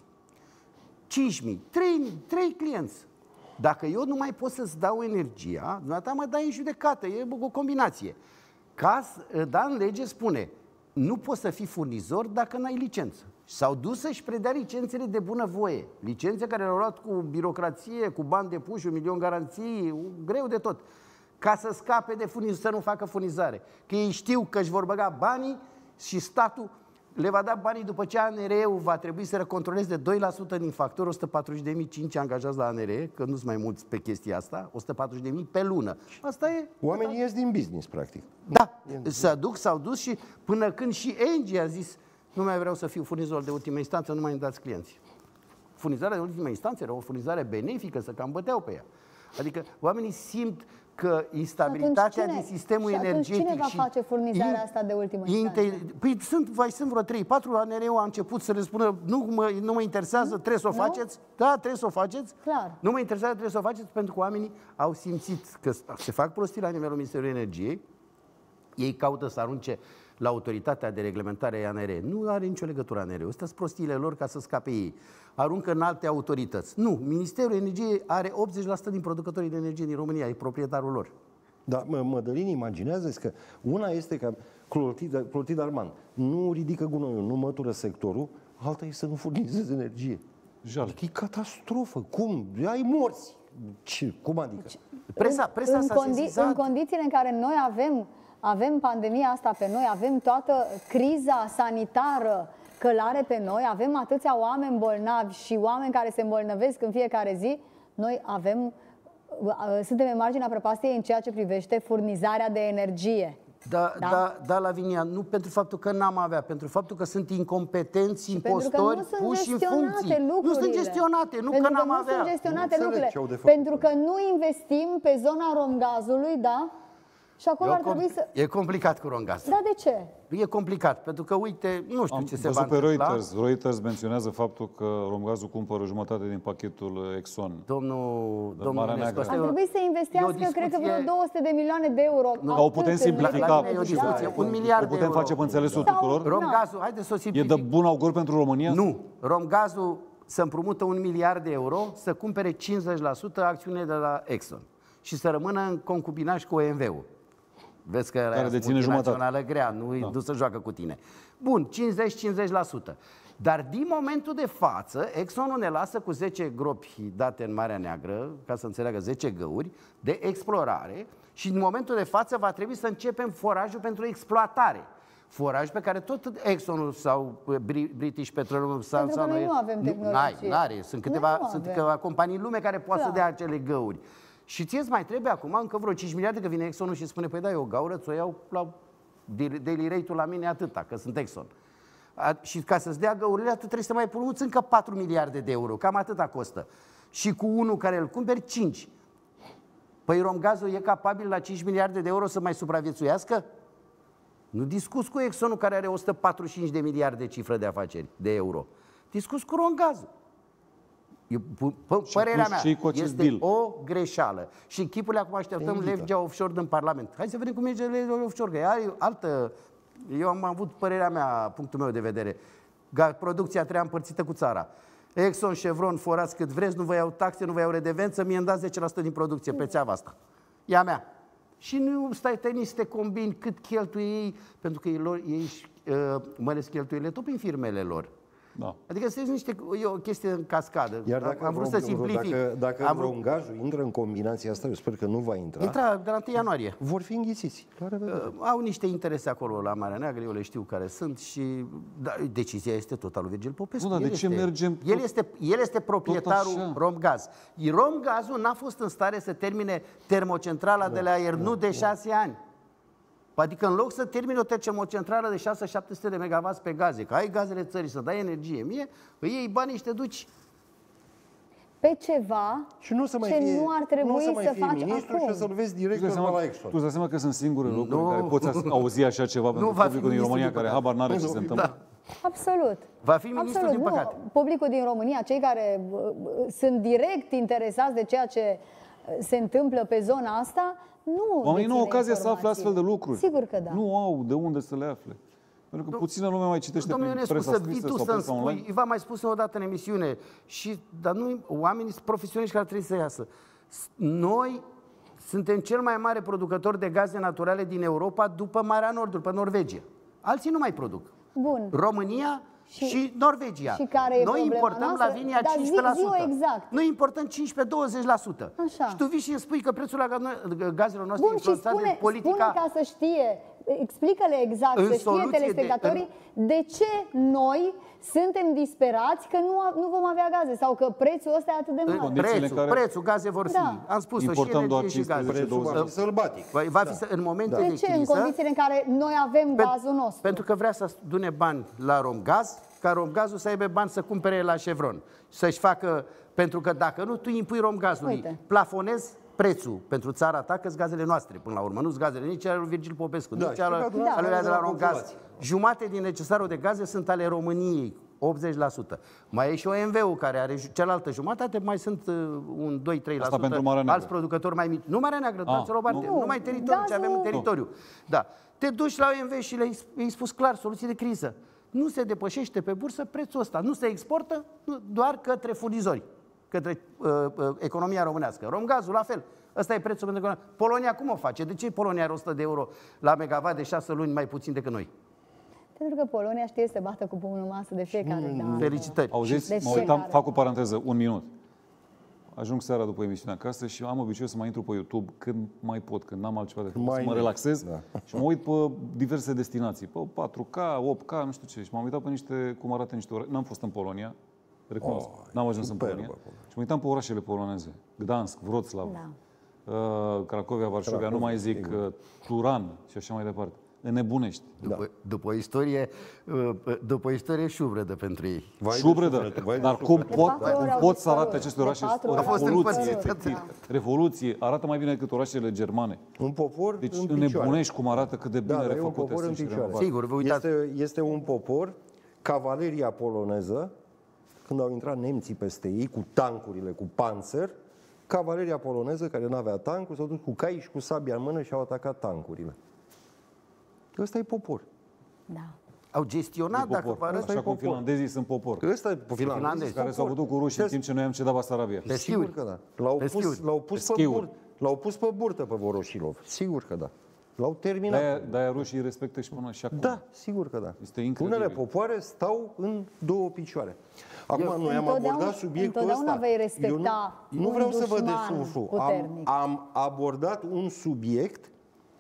cinci mii, trei mii, trei clienți. Dacă eu nu mai pot să-ți dau energia, dumneata mă dai în judecată, e o combinație. Ca, dar în lege spune, nu poți să fii furnizor dacă n-ai licență. S-au dus să-și predea licențele de bunăvoie. Licențe care le-au luat cu birocrație, cu bani de puși, un milion garanții, greu de tot. Ca să scape de furnizor, să nu facă furnizare. Că ei știu că își vor băga banii și statul le va da banii după ce A N R-ul va trebui să recontroleze de doi la sută din factură, o sută patruzeci de mii, cinci angajați la A N R, că nu sunt mai mulți pe chestia asta, o sută patruzeci de mii pe lună. Asta e. Oamenii ies din business, practic. Da, se duc, s-au dus și până când și Engie a zis, nu mai vreau să fiu furnizor de ultimă instanță, nu mai îmi dați clienți. furnizarea de ultimă instanță era o furnizare benefică, să cam băteau pe ea. Adică oamenii simt că instabilitatea cine, din sistemul și energetic... cine va și face furnizarea in, asta de ultimă instanță? Păi sunt, vai, sunt vreo trei patru, A N R-ul a început să le spună nu mă, nu mă interesează, nu? trebuie să o Nu? faceți. Da, trebuie să o faceți. Clar. Nu mă interesează, trebuie să o faceți, pentru că oamenii au simțit că se fac prostii la nivelul Ministerului Energiei. Ei caută să arunce la autoritatea de reglementare a A N R. Nu are nicio legătură A N R-ul. Astea sunt prostiile lor ca să scape ei. Aruncă în alte autorități. Nu, Ministerul Energiei are optzeci la sută din producătorii de energie din România, e proprietarul lor. Dar Mădălin, imaginează că una este că Clotilde Armand nu ridică gunoiul, nu mătură sectorul, alta e să nu furnizeze energie. Adică e catastrofă. Cum? Ai morți. Ce? Cum adică? Presa, presa în, s-a condi- sesizat. în condițiile în care noi avem, avem pandemia asta pe noi, avem toată criza sanitară călare pe noi, avem atâția oameni bolnavi și oameni care se îmbolnăvesc în fiecare zi, noi avem, suntem în marginea prăpastiei în ceea ce privește furnizarea de energie. Da, Da? da, da, Lavinia, nu pentru faptul că n-am avea, pentru faptul că sunt incompetenți, impostori, puși în funcții. Nu sunt gestionate, nu pentru că n-am nu avea. sunt gestionate Nu lucrurile. ce au de făcut. Pentru că nu investim pe zona Romgazului, da? Și acolo E, ar com- trebui să... e complicat cu Romgaz. Da, de ce? E complicat, pentru că, uite, nu știu Am ce se va văzut pe întâmpla. Reuters. Reuters menționează faptul că Romgazul cumpără jumătate din pachetul Exxon. Domnul, Marea domnul Ionescu, Neagră. asta Ar e o- trebui să investească, e o cred că vreo discuție- două sute de milioane de euro. Au Atât putem în simplifica. legătură E o cu- discuție, Da. un miliard O de putem euro. face pe înțelesul Sau- tuturor? Romgazul, haideți să o E simplificăm. de bun augur pentru România? Nu. Romgazul să împrumută un miliard de euro să cumpere cincizeci la sută acțiune de la Exxon și să rămână în concubinaj cu O M V-ul. Vezi că Care era deține multinațională grea, nu, Da. nu se joacă cu tine. Bun, cincizeci cincizeci la sută. Dar din momentul de față, Exxonul ne lasă cu zece gropi date în Marea Neagră, ca să înțeleagă zece găuri, de explorare și în momentul de față va trebui să începem forajul pentru exploatare. Foraj pe care tot Exxonul sau British Petroleum sau... Pentru că sau noi nu avem tehnologie. N-are, sunt Noi câteva, nu sunt avem. câteva companii în lume care poate Da. să dea acele găuri. Și ție îți mai trebuie acum încă vreo cinci miliarde, că vine Exxonul și spune, păi da, eu o gaură, ți-o iau la daily rate-ul la mine atâta, că sunt Exxon. A, și ca să-ți dea găurile, tu trebuie să mai prumuți încă patru miliarde de euro, cam atâta costă. Și cu unul care îl cumperi, cinci. Păi Romgazul e capabil la cinci miliarde de euro să mai supraviețuiască? Nu discuți cu Exxonul care are o sută patruzeci și cinci de miliarde de cifră de afaceri, de euro. Discuți cu Romgazul. Eu, p- p- părerea atunci mea ce-i cu acest este deal? o greșeală. Și chipurile acum așteptăm Invită. legea offshore din Parlament. Hai să vedem cum merge legea offshore, că are altă... Eu am avut părerea mea, punctul meu de vedere. Ga- Producția treia împărțită cu țara. Exxon, Chevron, forați cât vreți, nu vă iau taxe, nu vă iau redevență, mie îmi dați zece la sută din producție pe țeava asta. E a mea. Și nu stai tăi nici să te combini cât cheltuie ei, pentru că ei, lor, ei își uh, măresc cheltuielile tot prin firmele lor. Da. Adică sunt niște, e o chestie în cascadă. Iar dacă, am vrut să simplific. dacă, dacă am vrut, Romgazul intră în combinația asta, eu sper că nu va intra, intra de la întâi ianuarie. vor fi înghițiți. La revedere. Uh, au niște interese acolo la Marea Neagră, eu le știu care sunt și da, decizia este tot a lui Virgil Popescu. Nu, dar de El ce este, mergem el tot- este, el este proprietarul așa? Romgaz. Romgazul n-a fost în stare să termine termocentrala de la Ernu de șase ani. Adică în loc să termine o termocentrală de șase șapte sute de megawatts pe gaze, că ai gazele țării să dai energie mie, îi iei banii și te duci. Pe ceva Și nu o să mai ce fie, nu ar trebui nu o să, mai să fie faci ministru acum. și o să-l vezi Tu director îți dai de seama, la tu Exxon. îți dai seama că sunt singure locuri Nu. în care poți auzi așa ceva pentru va fi publicul din ministru, România din care păcate. habar n-are ce Nu, se întâmplă. da. Absolut. Va fi ministru, Absolut. din Nu, păcate. publicul din România, cei care uh, uh, sunt direct interesați de ceea ce uh, se întâmplă pe zona asta, nu Oamenii nu au deține ocazie să afle astfel de informațiile. lucruri. Sigur că da. Nu au de unde să le afle. Pentru că puțină lume mai citește Domnule prin Ionescu, presa să vii scrisă tu sau să-mi presa spui, online. v-am mai spus o dată în emisiune, și, dar nu, oamenii sunt profesioniști care trebuie să iasă. S- Noi suntem cel mai mare producător de gaze naturale din Europa după Marea Nordului, pe Norvegia. Alții nu mai produc. Bun. România și, Și- și Norvegia. și care e Noi problema importăm noastră? la Vinia Dar zi- cincisprezece la sută. zi-o exact. Noi importăm cincisprezece douăzeci la sută. Așa. Și tu vii și îmi spui că prețul la ga- gazelor noastre Bun, e și influențat spune, de politica... spune ca să știe, explică-le exact, În să știe soluție de- telespectatorii de, ce noi suntem disperați că nu, a- nu vom avea gaze sau că prețul ăsta e atât de mare. condițiile Prețul, în care- prețul, gaze vor fi. Da. Am spus-o, și Importăm doar energie și gaze. cincisprezece Prețul va fi sălbatic. Va, va fi să- în momente De de ce? În criză, condițiile în care noi avem pen- gazul nostru. pentru că vrea să adune bani la Romgaz, ca Romgazul să aibă bani să cumpere la Chevron, să-și facă, pentru că dacă nu, tu impui Romgazului, Uite. plafonezi prețul pentru țara ta, că-s gazele noastre, până la urmă, nu-s gazele nici ale lui Virgil Popescu, Da, nici și ale că ale da, alea de la la Romgaz. populație. Jumate din necesarul de gaze sunt ale României, optzeci la sută. Mai e și O M V-ul care are ju- cealaltă jumătate, mai sunt uh, un doi trei la sută Asta pentru Marea Neagră. alți producători mai mici. Nu Marea Neagră, dați-o la o parte, nu. numai teritoriul, ce avem în Gazul- teritoriu. Da. Te duci la O M V și le-ai le-ai spus clar, soluții de criză. Nu se depășește pe bursă prețul ăsta, nu se exportă nu, doar către furnizori, către uh, uh, economia românească. Romgazul, la fel. Ăsta e prețul pentru că Polonia cum o face? De ce Polonia are o sută de euro la megawatt de șase luni mai puțin decât noi? Pentru că Polonia știe să se bată cu pumnul în masă de fiecare dată. Felicitări. Auziți, Deci mă uitam, fiecare. fac o paranteză, un minut. Ajung seara după emisiunea acasă și am obiceiul să mai intru pe YouTube când mai pot, când n-am altceva de făcut, Mai să mă nu. relaxez Da. și mă uit pe diverse destinații, pe patru K, opt K, nu știu ce. Și m-am uitat pe niște, cum arată niște orașe. N-am fost în Polonia, recunosc, Oh, n-am ajuns în superbă Polonia. Polonia. Și mă uitam pe orașele poloneze, Gdansk, Wroclaw, Da. uh, Cracovia, Varșovia, nu mai zic, uh, Turan și așa mai departe. Înnebunești. După, după o istorie, uh, după o istorie șubredă pentru ei. Vai de Șubredă, suflet, vai de dar suflet. cum pot, patru ori cum au pot să arate dispărut. aceste De orașe? patru O ori au fost revoluție, împărțite. efectiv. Revoluție. Arată mai bine decât orașele germane. Un popor Deci în picioare. înnebunești cum arată, cât de bine Da, dar e un refăcute popor sunt în și picioare. renovate. Sigur, vă uitați. Este, este un popor, cavaleria poloneză, când au intrat nemții peste ei cu tancurile, cu panzer, cavaleria poloneză care nu avea tancuri, s-au dus cu cai și cu sabia în mână și au atacat tancurile. Ăsta e popor. Da. Au gestionat, E dacă popor. vă arăt, Așa cum popor. finlandezii sunt popor. Ăsta e finlandezii. Finlandezi. Care s-au bătut cu rușii în timp ce noi am cedat Basarabia. Pe Sigur schiuri. că da. L-au Pe pus, schiuri. l-au pus Pe pe, schiuri. burtă, l-au pus pe burtă pe Voroșilov. Sigur că da. L-au terminat. De-aia, de-aia rușii îi respectă și până și acum. Da, sigur că da. Este incredibil. Unele popoare stau în două picioare. Acum, Eu- noi am Întotdeauna- abordat subiectul întotdeauna ăsta. vei respecta Eu nu, nu un vreau să vă dușman desuflu. Am, puternic. am abordat un subiect,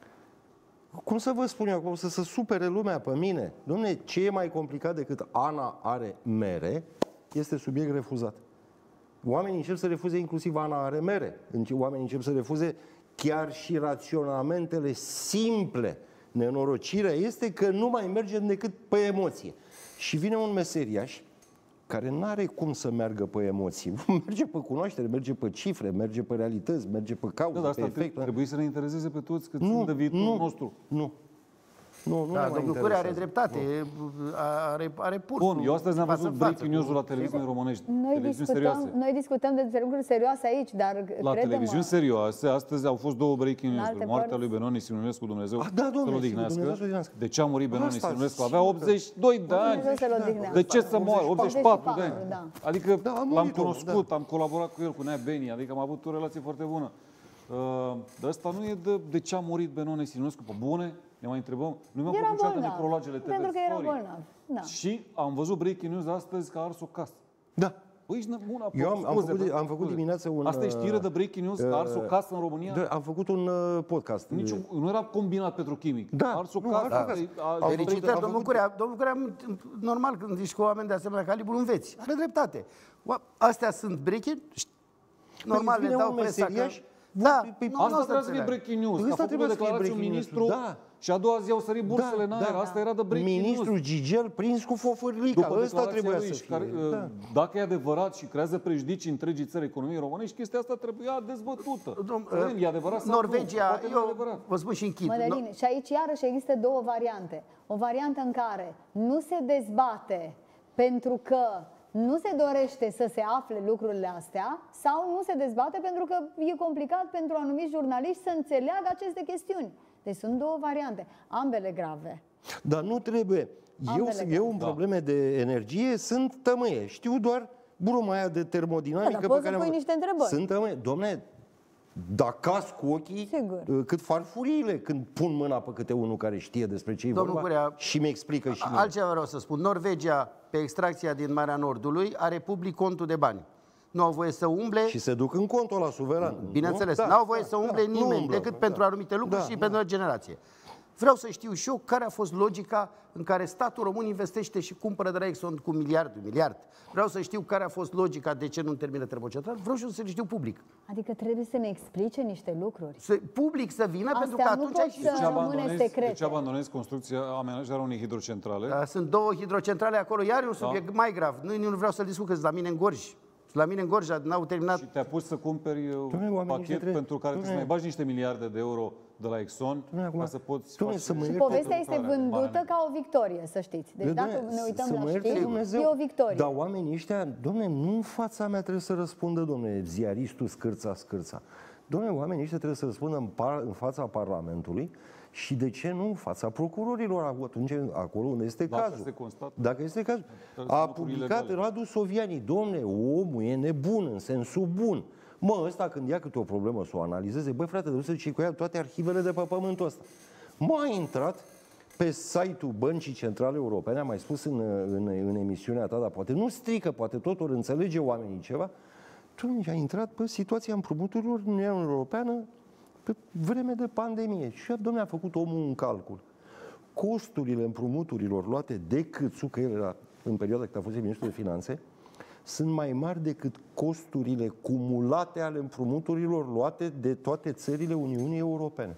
cum să vă spun eu acum, să se supere lumea pe mine. Dom'le, ce e mai complicat decât Ana are mere, este subiect refuzat. Oamenii încep să refuze, inclusiv Ana are mere. Oamenii încep să refuze chiar și raționamentele simple. Nenorocirea este că nu mai mergem decât pe emoție. Și vine un meseriaș care nu are cum să meargă pe emoții. Merge pe cunoaștere, merge pe cifre, merge pe realități, merge pe cauze, Da, dar pe asta efect. trebuie să ne intereseze pe toți, că Nu, țin de viitorul nu. nostru. Nu. Nu, nu Da, ne mai domnul Curea are interesează. dreptate, are, are pursul. Bun, eu astăzi am față văzut în față breaking news-ul cu- la televiziuni românești. Noi Televiziuni discutăm, serioase. noi discutăm despre lucruri serioase aici, dar La crede-mă, televiziuni serioase, astăzi au fost două breaking În news. alte Moartea părți. lui Benoni Sinunescu, Dumnezeu Ah, da, să-l domnule, odihnească. sigur, Dumnezeu să-l odihnească. De ce a murit Benoni Asta, Sinunescu? sigur Avea că- optzeci și doi de ani. Dumnezeu să-l odihnească. De ce să moară? optzeci și patru de ani. da. Adică Da, a murit l-am omul, cunoscut, am colaborat cu el, cu Nea Beni, adică am avut o relație foarte bună. Uh, Dar ăsta nu e de, de ce a murit Benoni Sinunescu. Pe bune? Ne mai întrebăm. Nu mi-am Era făcut niciodată bolnav, necrolagele T V pentru că era Story. bolnav. Da. Și am văzut breaking news astăzi că a ars o casă. Da. Păi ești nebun, apropo, Eu am, am, scuze, făcut, bă, am făcut scuze. dimineața un... Asta e știre de breaking news, că a ars o casă în România? Da, am făcut un uh, podcast. Nici, nu era combinat petrochimic. Da, A ars o nu, casă. a ars o casă. a- a- Am Felicitări, făcut- am domnul făcut- Curea. Domnul Curea, normal, când ești cu oameni de asemenea calibru, înveți. Are dreptate. Oa- Astea sunt breaking, normal Păi le vine dau un presa că... meseriaș, Da, păi, nu, nu o Asta să trebuie să fie înțeleg. breaking news. Ăsta Că a făcut o trebuie să fie declarație un breaking ministru news, da. și a doua zi au sărit bursele în aer. da. Asta era de breaking Ministrul news. Gigel prins cu fofârlica. După Ăsta declarația trebuia lui să și fie. care, Da. dacă e adevărat și creează prejudicii întregii țări economiei românești, chestia asta trebuia dezbătută. Dom- Florin, e adevărat sau Norvegia, nu? Poate nu e eu adevărat. vă spun și închid. Mădălin, și aici iarăși există două variante. O variantă în care nu se dezbate pentru că nu se dorește să se afle lucrurile astea sau nu se dezbate pentru că e complicat pentru anumiți jurnaliști să înțeleagă aceste chestiuni. Deci sunt două variante, ambele grave. Dar nu trebuie. Eu, Ambele eu în Da. probleme de energie sunt tămâie. Știu doar bruma aia de termodinamică Da, dar pe poți care să am... pui niște întrebări. Sunt tămâie. Dom'le, dacă cas cu ochii, Sigur. cât farfuriile când pun mâna pe câte unul care știe despre ce e Domnul vorba Curea, și mi explică și mie. Altceva vreau să spun. Norvegia, pe extracția din Marea Nordului, are public contul de bani. Nu au voie să umble, Și se duc în contul la suveran. bineînțeles, nu? nu au voie să da, umble nu nimeni umblă, decât da. pentru anumite lucruri Da, și da. pentru o generație. Vreau să știu și eu care a fost logica în care statul român investește și cumpără de la Exxon cu miliard, un miliard. Vreau să știu care a fost logica, de ce nu termină termocentral. Vreau și eu să le știu public. Adică trebuie să ne explice niște lucruri. Să, public să vină, Astea pentru că nu atunci pot ai și... să- De ce rămâne abandonezi, secrete. de ce abandonezi construcția, amenajarea unei hidrocentrale? Da, sunt două hidrocentrale acolo, iar e un subiect da. mai grav. Nu, nu vreau să-l discut, că sunt la mine în Gorj. La mine în Gorj n-au terminat. Și te-a pus să cumperi Doamne, un pachet trebuie- pentru care trebuie să mai bagi niște miliarde de euro de la Exxon acum- ca să poți Doamne, face... să mă Și ierte povestea este lucrarea de vândută bani. ca o victorie, să știți. Deci dacă Dom'le, ne uităm să la mă ierte știri, Dumnezeu, e o victorie. Dar oamenii ăștia, domne, nu în fața mea trebuie să răspundă, domne, ziaristul Scârța, Scârța. Domne, oamenii ăștia trebuie să răspundă în, par, în fața Parlamentului și de ce nu în fața procurorilor atunci, acolo unde este Dacă cazul. se constată. Dacă este cazul. Sunt A lucruri publicat ilegale. Radu Soviani, domne, omul e nebun în sensul bun. Mă, ăsta când ia câte o problemă să o analizeze, băi frate, du-se și cu ea toate arhivele de pe pământul ăsta. M-a intrat pe site-ul Băncii Centrale Europene, am mai spus în, în, în emisiunea ta, dar poate nu strică, poate tot ori înțelege oamenii ceva. Atunci a intrat pe situația împrumuturilor în Uniunea Europeană pe vreme de pandemie. Și, domnule, a făcut omul un calcul. Costurile împrumuturilor luate de Câțu, că el era în perioada când a fost ministru de finanțe, sunt mai mari decât costurile cumulate ale împrumuturilor luate de toate țările Uniunii Europene.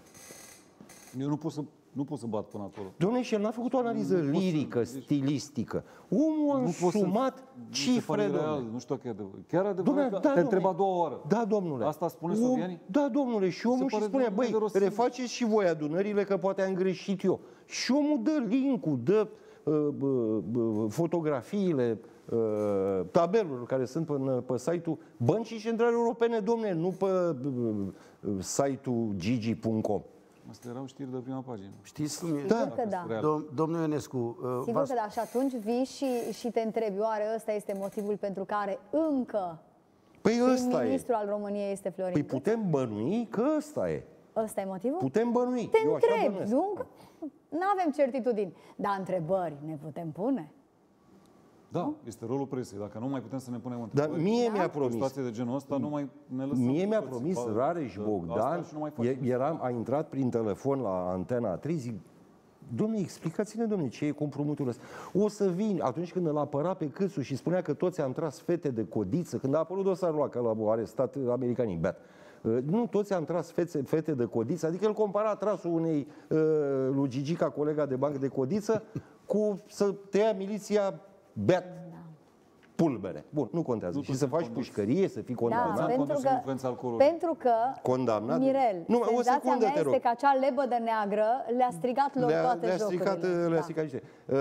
Eu nu pot să, nu pot să bat până acolo. Dom'le, și el n-a făcut o analiză Nu pot să- lirică, stilistică. Omul a Nu pot să- însumat mi se cifre, pare real, domnule. nu știu dacă e adevărat. Chiar adevărat Dom'le, că da, te dom'le. întreba a doua oară. Da, domnule. Asta spune Om- Soviani? Da, domnule. Și omul și pare spune, de- băi, de rost să- refaceți și voi adunările că poate am greșit eu. Și omul dă link-ul, dă uh, uh, uh, fotografiile, uh, tabeluri care sunt pe, pe site-ul Băncii Centrale Europene, domnule, nu pe uh, uh, site-ul gigi punct com. Astea erau știri de prima pagină. Știți cum e? Da. Sigur că da. Real. Dom- domnul Ionescu, uh, Sigur v-ați- că da. Și atunci vii și, și te întrebi, oare ăsta este motivul pentru care încă Păi ăsta e. prim-ministrul al României este Florin Păi Câțu? putem bănui că ăsta e. Ăsta e motivul? Putem bănui. Te Eu așa întrebi, bănuiesc. nu? Nu avem certitudini. Dar întrebări ne putem pune? Da, este rolul presiei. Dacă nu mai putem să ne punem Dar întrebări, mie Da? mi-a o promis, situație de genul ăsta nu mai ne lăsăm. mie mi-a cu toții. promis Ba- Rareș da, Bogdan, asta și nu mai facem. e- eram, a intrat prin telefon la Antena trei, zic, dom'le, explicați-ne, dom'le, ce e compromisul ăsta. O să vin, atunci când îl apăra pe Câțu și spunea că toți am tras fete de codiță, când a apărut dosarul ăla, că l-au arestat americanii, beat. Uh, Nu toți am tras fete, fete de codiță, adică el compara trasul unei uh, lui Gigica, colega de bancă de codiță, cu să te ia miliția beat pulbere. Bun, nu contează. Nu și toți să sunt faci condus. pușcărie, să fii Da, condamnat. pentru condus că, influența alcoolului. pentru că Condamnat? Mirel, Nu, o senzația secundă, mea te rog. este că acea lebădă neagră le-a stricat lor Le-a, toate le-a stricat, jocurile. le-a Da. stricat niște. Uh,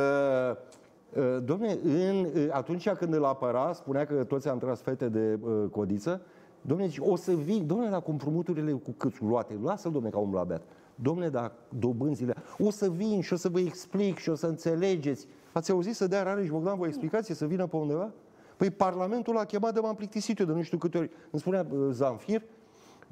uh, dom'le, în, uh, atunci când îl apăra, spunea că toți am tras fete de uh, codiță, dom'le, zice, o să vin, dom'le, la comprumuturile cu Câțu luate, lasă-l, dom'le, ca om la beat. Dom'le, dar dobânzile, o să vin și o să vă explic și o să înțelegeți. Ați auzit să dea Rareș Bogdan vă explicație, să vină pe undeva? Păi Parlamentul l-a chemat de m-am plictisit eu de nu știu câte ori. Îmi spunea uh, Zanfir, uh,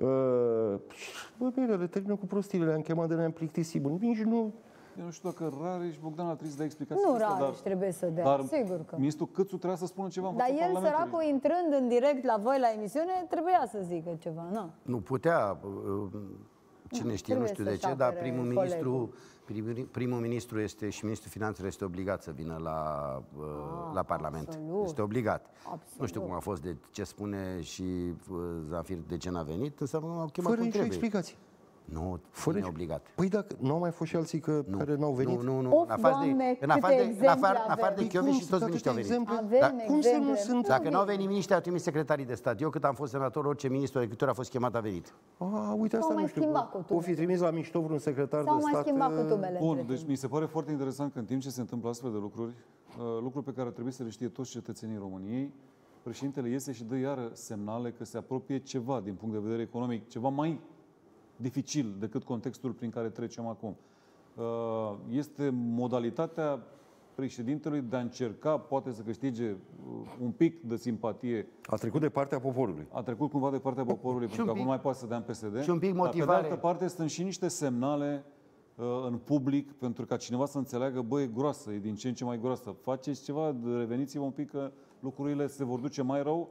bă, bine, le termină cu prostiile, le-am chemat de ne-am plictisit. Bă, nici nu... Eu nu știu dacă Rareș Bogdan a trebuit să dea explicații. Nu astea, Rareș dar, trebuie să dea, dar sigur că. ministrul Câțu trebuia să spună ceva în Dar fața el, Parlamentului. săracul, intrând în direct la voi la emisiune, trebuia să zică ceva, nu? Nu putea, uh, cine știe, nu trebuie știu de să-și ce, dar apere primul colegul. ministru, primul, primul ministru este și ministrul finanțelor este obligat să vină la, uh, la Parlament. absolut. Este obligat. Absolut. Nu știu cum a fost, de ce spune și uh, Zanfir de ce n-a venit, înseamnă că m-au chemat Fără cum nicio trebuie. explicație. Nu, Fără nu e nicio- obligat. Păi dacă nu au mai fost și alții că, care n-au venit? Nu, nu, nu. Of, În afară Doamne, de, în câte afară de, în exemple afară, în afară de avem. Chiovi Păi și cum, toți atâtea miniștrii au venit. exemple? Avem Dar cum să nu exemple. sunt- Dacă nu au venit miniștri, au trimis secretarii de stat. Eu cât am fost senator, orice ministru de câte ori a fost chemat a venit. A, uite, S-au asta mai nu știu. schimbat O cutubele. fi trimis la mișto vreun secretar S-au de mai stat. schimbat uh, cutubele Bun, între deci timp. mi se pare foarte interesant că în timp ce se întâmplă astfel de lucruri, uh, lucruri pe care trebuie să le știe toți cetățenii României, președintele iese și dă iară semnale că se apropie ceva din punct de vedere economic, ceva mai dificil decât contextul prin care trecem acum. Uh, Este modalitatea președintelui de a încerca, poate să câștige uh, un pic de simpatie. A trecut de partea poporului. A trecut cumva de partea poporului, pentru că pic- acum nu mai poate să dea în P S D. și un pic Dar pe motivare. de altă parte sunt și niște semnale uh, în public pentru ca cineva să înțeleagă, bă, e groasă, e din ce în ce mai groasă. Faceți ceva, reveniți-vă un pic că lucrurile se vor duce mai rău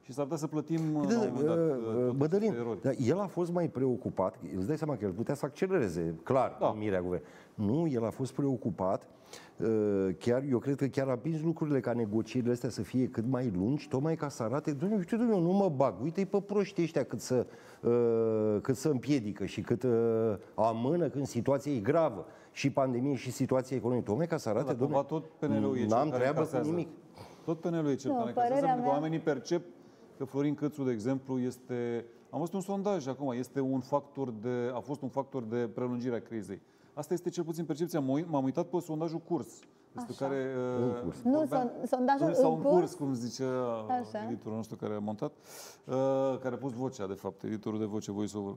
și s-ar putea să plătim la un Da, moment dat uh, Bădălin, erori. dar el a fost mai preocupat, îți dai seama că el putea să accelereze, clar, Da. numirea guvern. Nu, el a fost preocupat, uh, chiar, eu cred că chiar a împins lucrurile ca negocierile astea să fie cât mai lungi, tocmai ca să arate, doamne, uite, doamne, eu nu mă bag, uite-i pe proștii ăștia cât să, uh, cât să împiedică și cât uh, amână când situația e gravă, și pandemie și situația economică, tocmai ca să arate, Dar cumva doamne, tot P N L-ul e cel n-am care treabă cu casează. nimic. Tot P N L-ul e cel Nu, care casează, părerea pentru că mea- oamenii percep că Florin Cățu, de exemplu, este... Am văzut un sondaj acum, este un factor de, a fost un factor de prelungire a crizei. Asta este cel puțin percepția. M-am uit- M-am uitat pe sondajul Curs, despre Așa. care... uh, Curs. Nu, vorbeam- son- sondajul sau în în curs? curs, cum zice Așa. editorul nostru care a montat, uh, care a pus vocea, de fapt, editorul de voce, voice-over.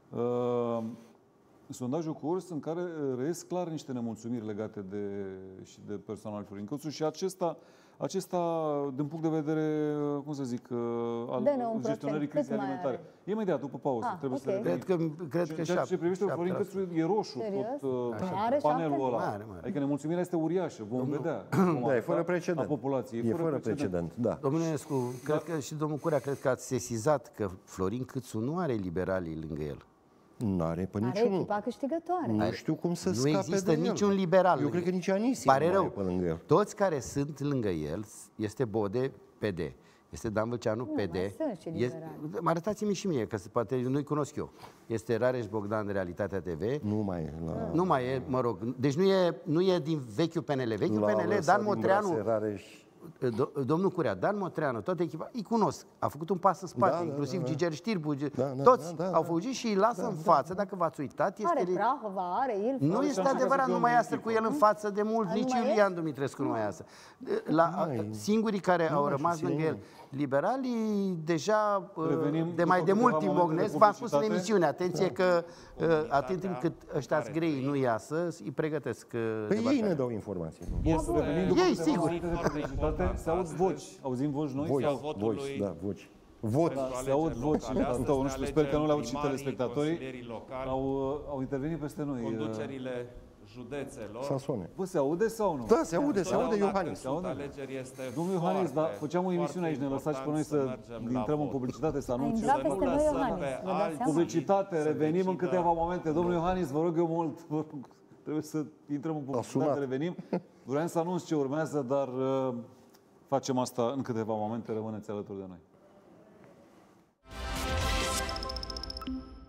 Uh, sondajul Curs, în care reies clar niște nemulțumiri legate de, și de personal Florin Cățu și acesta, acesta, din punct de vedere, cum să zic, al Dă-ne un gestionării procent. crizei Cât mai alimentare. are? Imediat, după pauză. Ah, trebuie ok. să revenim. Cred că, cred că În ceea ce privește șapte Florin la sută. Cățu, e roșu Serios? tot uh, Are panelul șapte? ăla. Mare, mare. Adică nemulțumirea este uriașă, vom vedea. Da, e fără precedent. A populației. E fără precedent, da. Domnule Ionescu, cred că și domnul Curea, cred că ați sesizat că Florin Cățu nu are liberalii lângă el. Nu are pe Are niciunul. echipa câștigătoare. Nu știu cum să Nu scape există de el. niciun liberal. Eu lângă cred că nici Anisie Pare nu mai rău. e pe lângă el. Toți care sunt lângă el, este Bode, P D. Este Dan Vâlceanu, P D. mai sunt și Este- liberali. Mă arătați-mi și mie, că se- poate nu-i cunosc eu. Este Rareș Bogdan, Realitatea T V. Nu mai e la... Nu mai e, mă rog, deci nu e, nu e din vechiul P N L. Vechiul la P N L, lăsat Dan din Motreanu, braserare și- Do- domnul Curea, Dan Motreanu, toată echipa, îi cunosc. A făcut un pas în spate, Da, da, inclusiv da, da. Giger Știrbu, Ge- Da, da, toți da, da, au da. făcut și îi lasă în față, dacă v-ați uitat. Este Are Prahova, are Ilfov. nu Are este șanse ca să adevărat, fie nu un mai iasă echipă. cu el în față de mult, Nu nici mai Iulian Dumitrescu nu mai iasă. La, singurii care au mai rămas susțin lângă el, nimeni. liberalii, deja Revenim de mai după de mult câteva timp momente de ognesc, v-am spus în publicitate. emisiune, atenție că uh, atât timp cât ăștia care grei trăim. nu iasă, îi pregătesc uh, Păi ei debarcarea. ne dau informații. Yes, revenim după Ei, câteva sigur. momente de publicitate. Se aud voci. Auzim voci noi? Voice, Sau- votului voice, da, voci. Voci. Da, se aud voci. Asta, nu știu, sper că nu le-au și telespectatorii. Au, au intervenit peste noi. Conducerile județelor. Sasone. Bă, se aude sau nu? Da, se aude, se aude Întotdeauna Iohannis. când sunt alegeri este Domnul Iohannis, dar foarte, făceam o emisiune aici, ne foarte lăsați pe noi să important mergem la intrăm în vot. publicitate, să A anunț. intrat Să nu peste noi lăsăm Iohannis, pe vă dați alții. seama? Publicitate, Să revenim în decidă. câteva momente. Domnul Iohannis, vă rog eu mult, vă rog, trebuie să intrăm în publicitate, sunat. revenim. Vreau să anunț ce urmează, dar uh, facem asta în câteva momente, rămâneți alături de noi.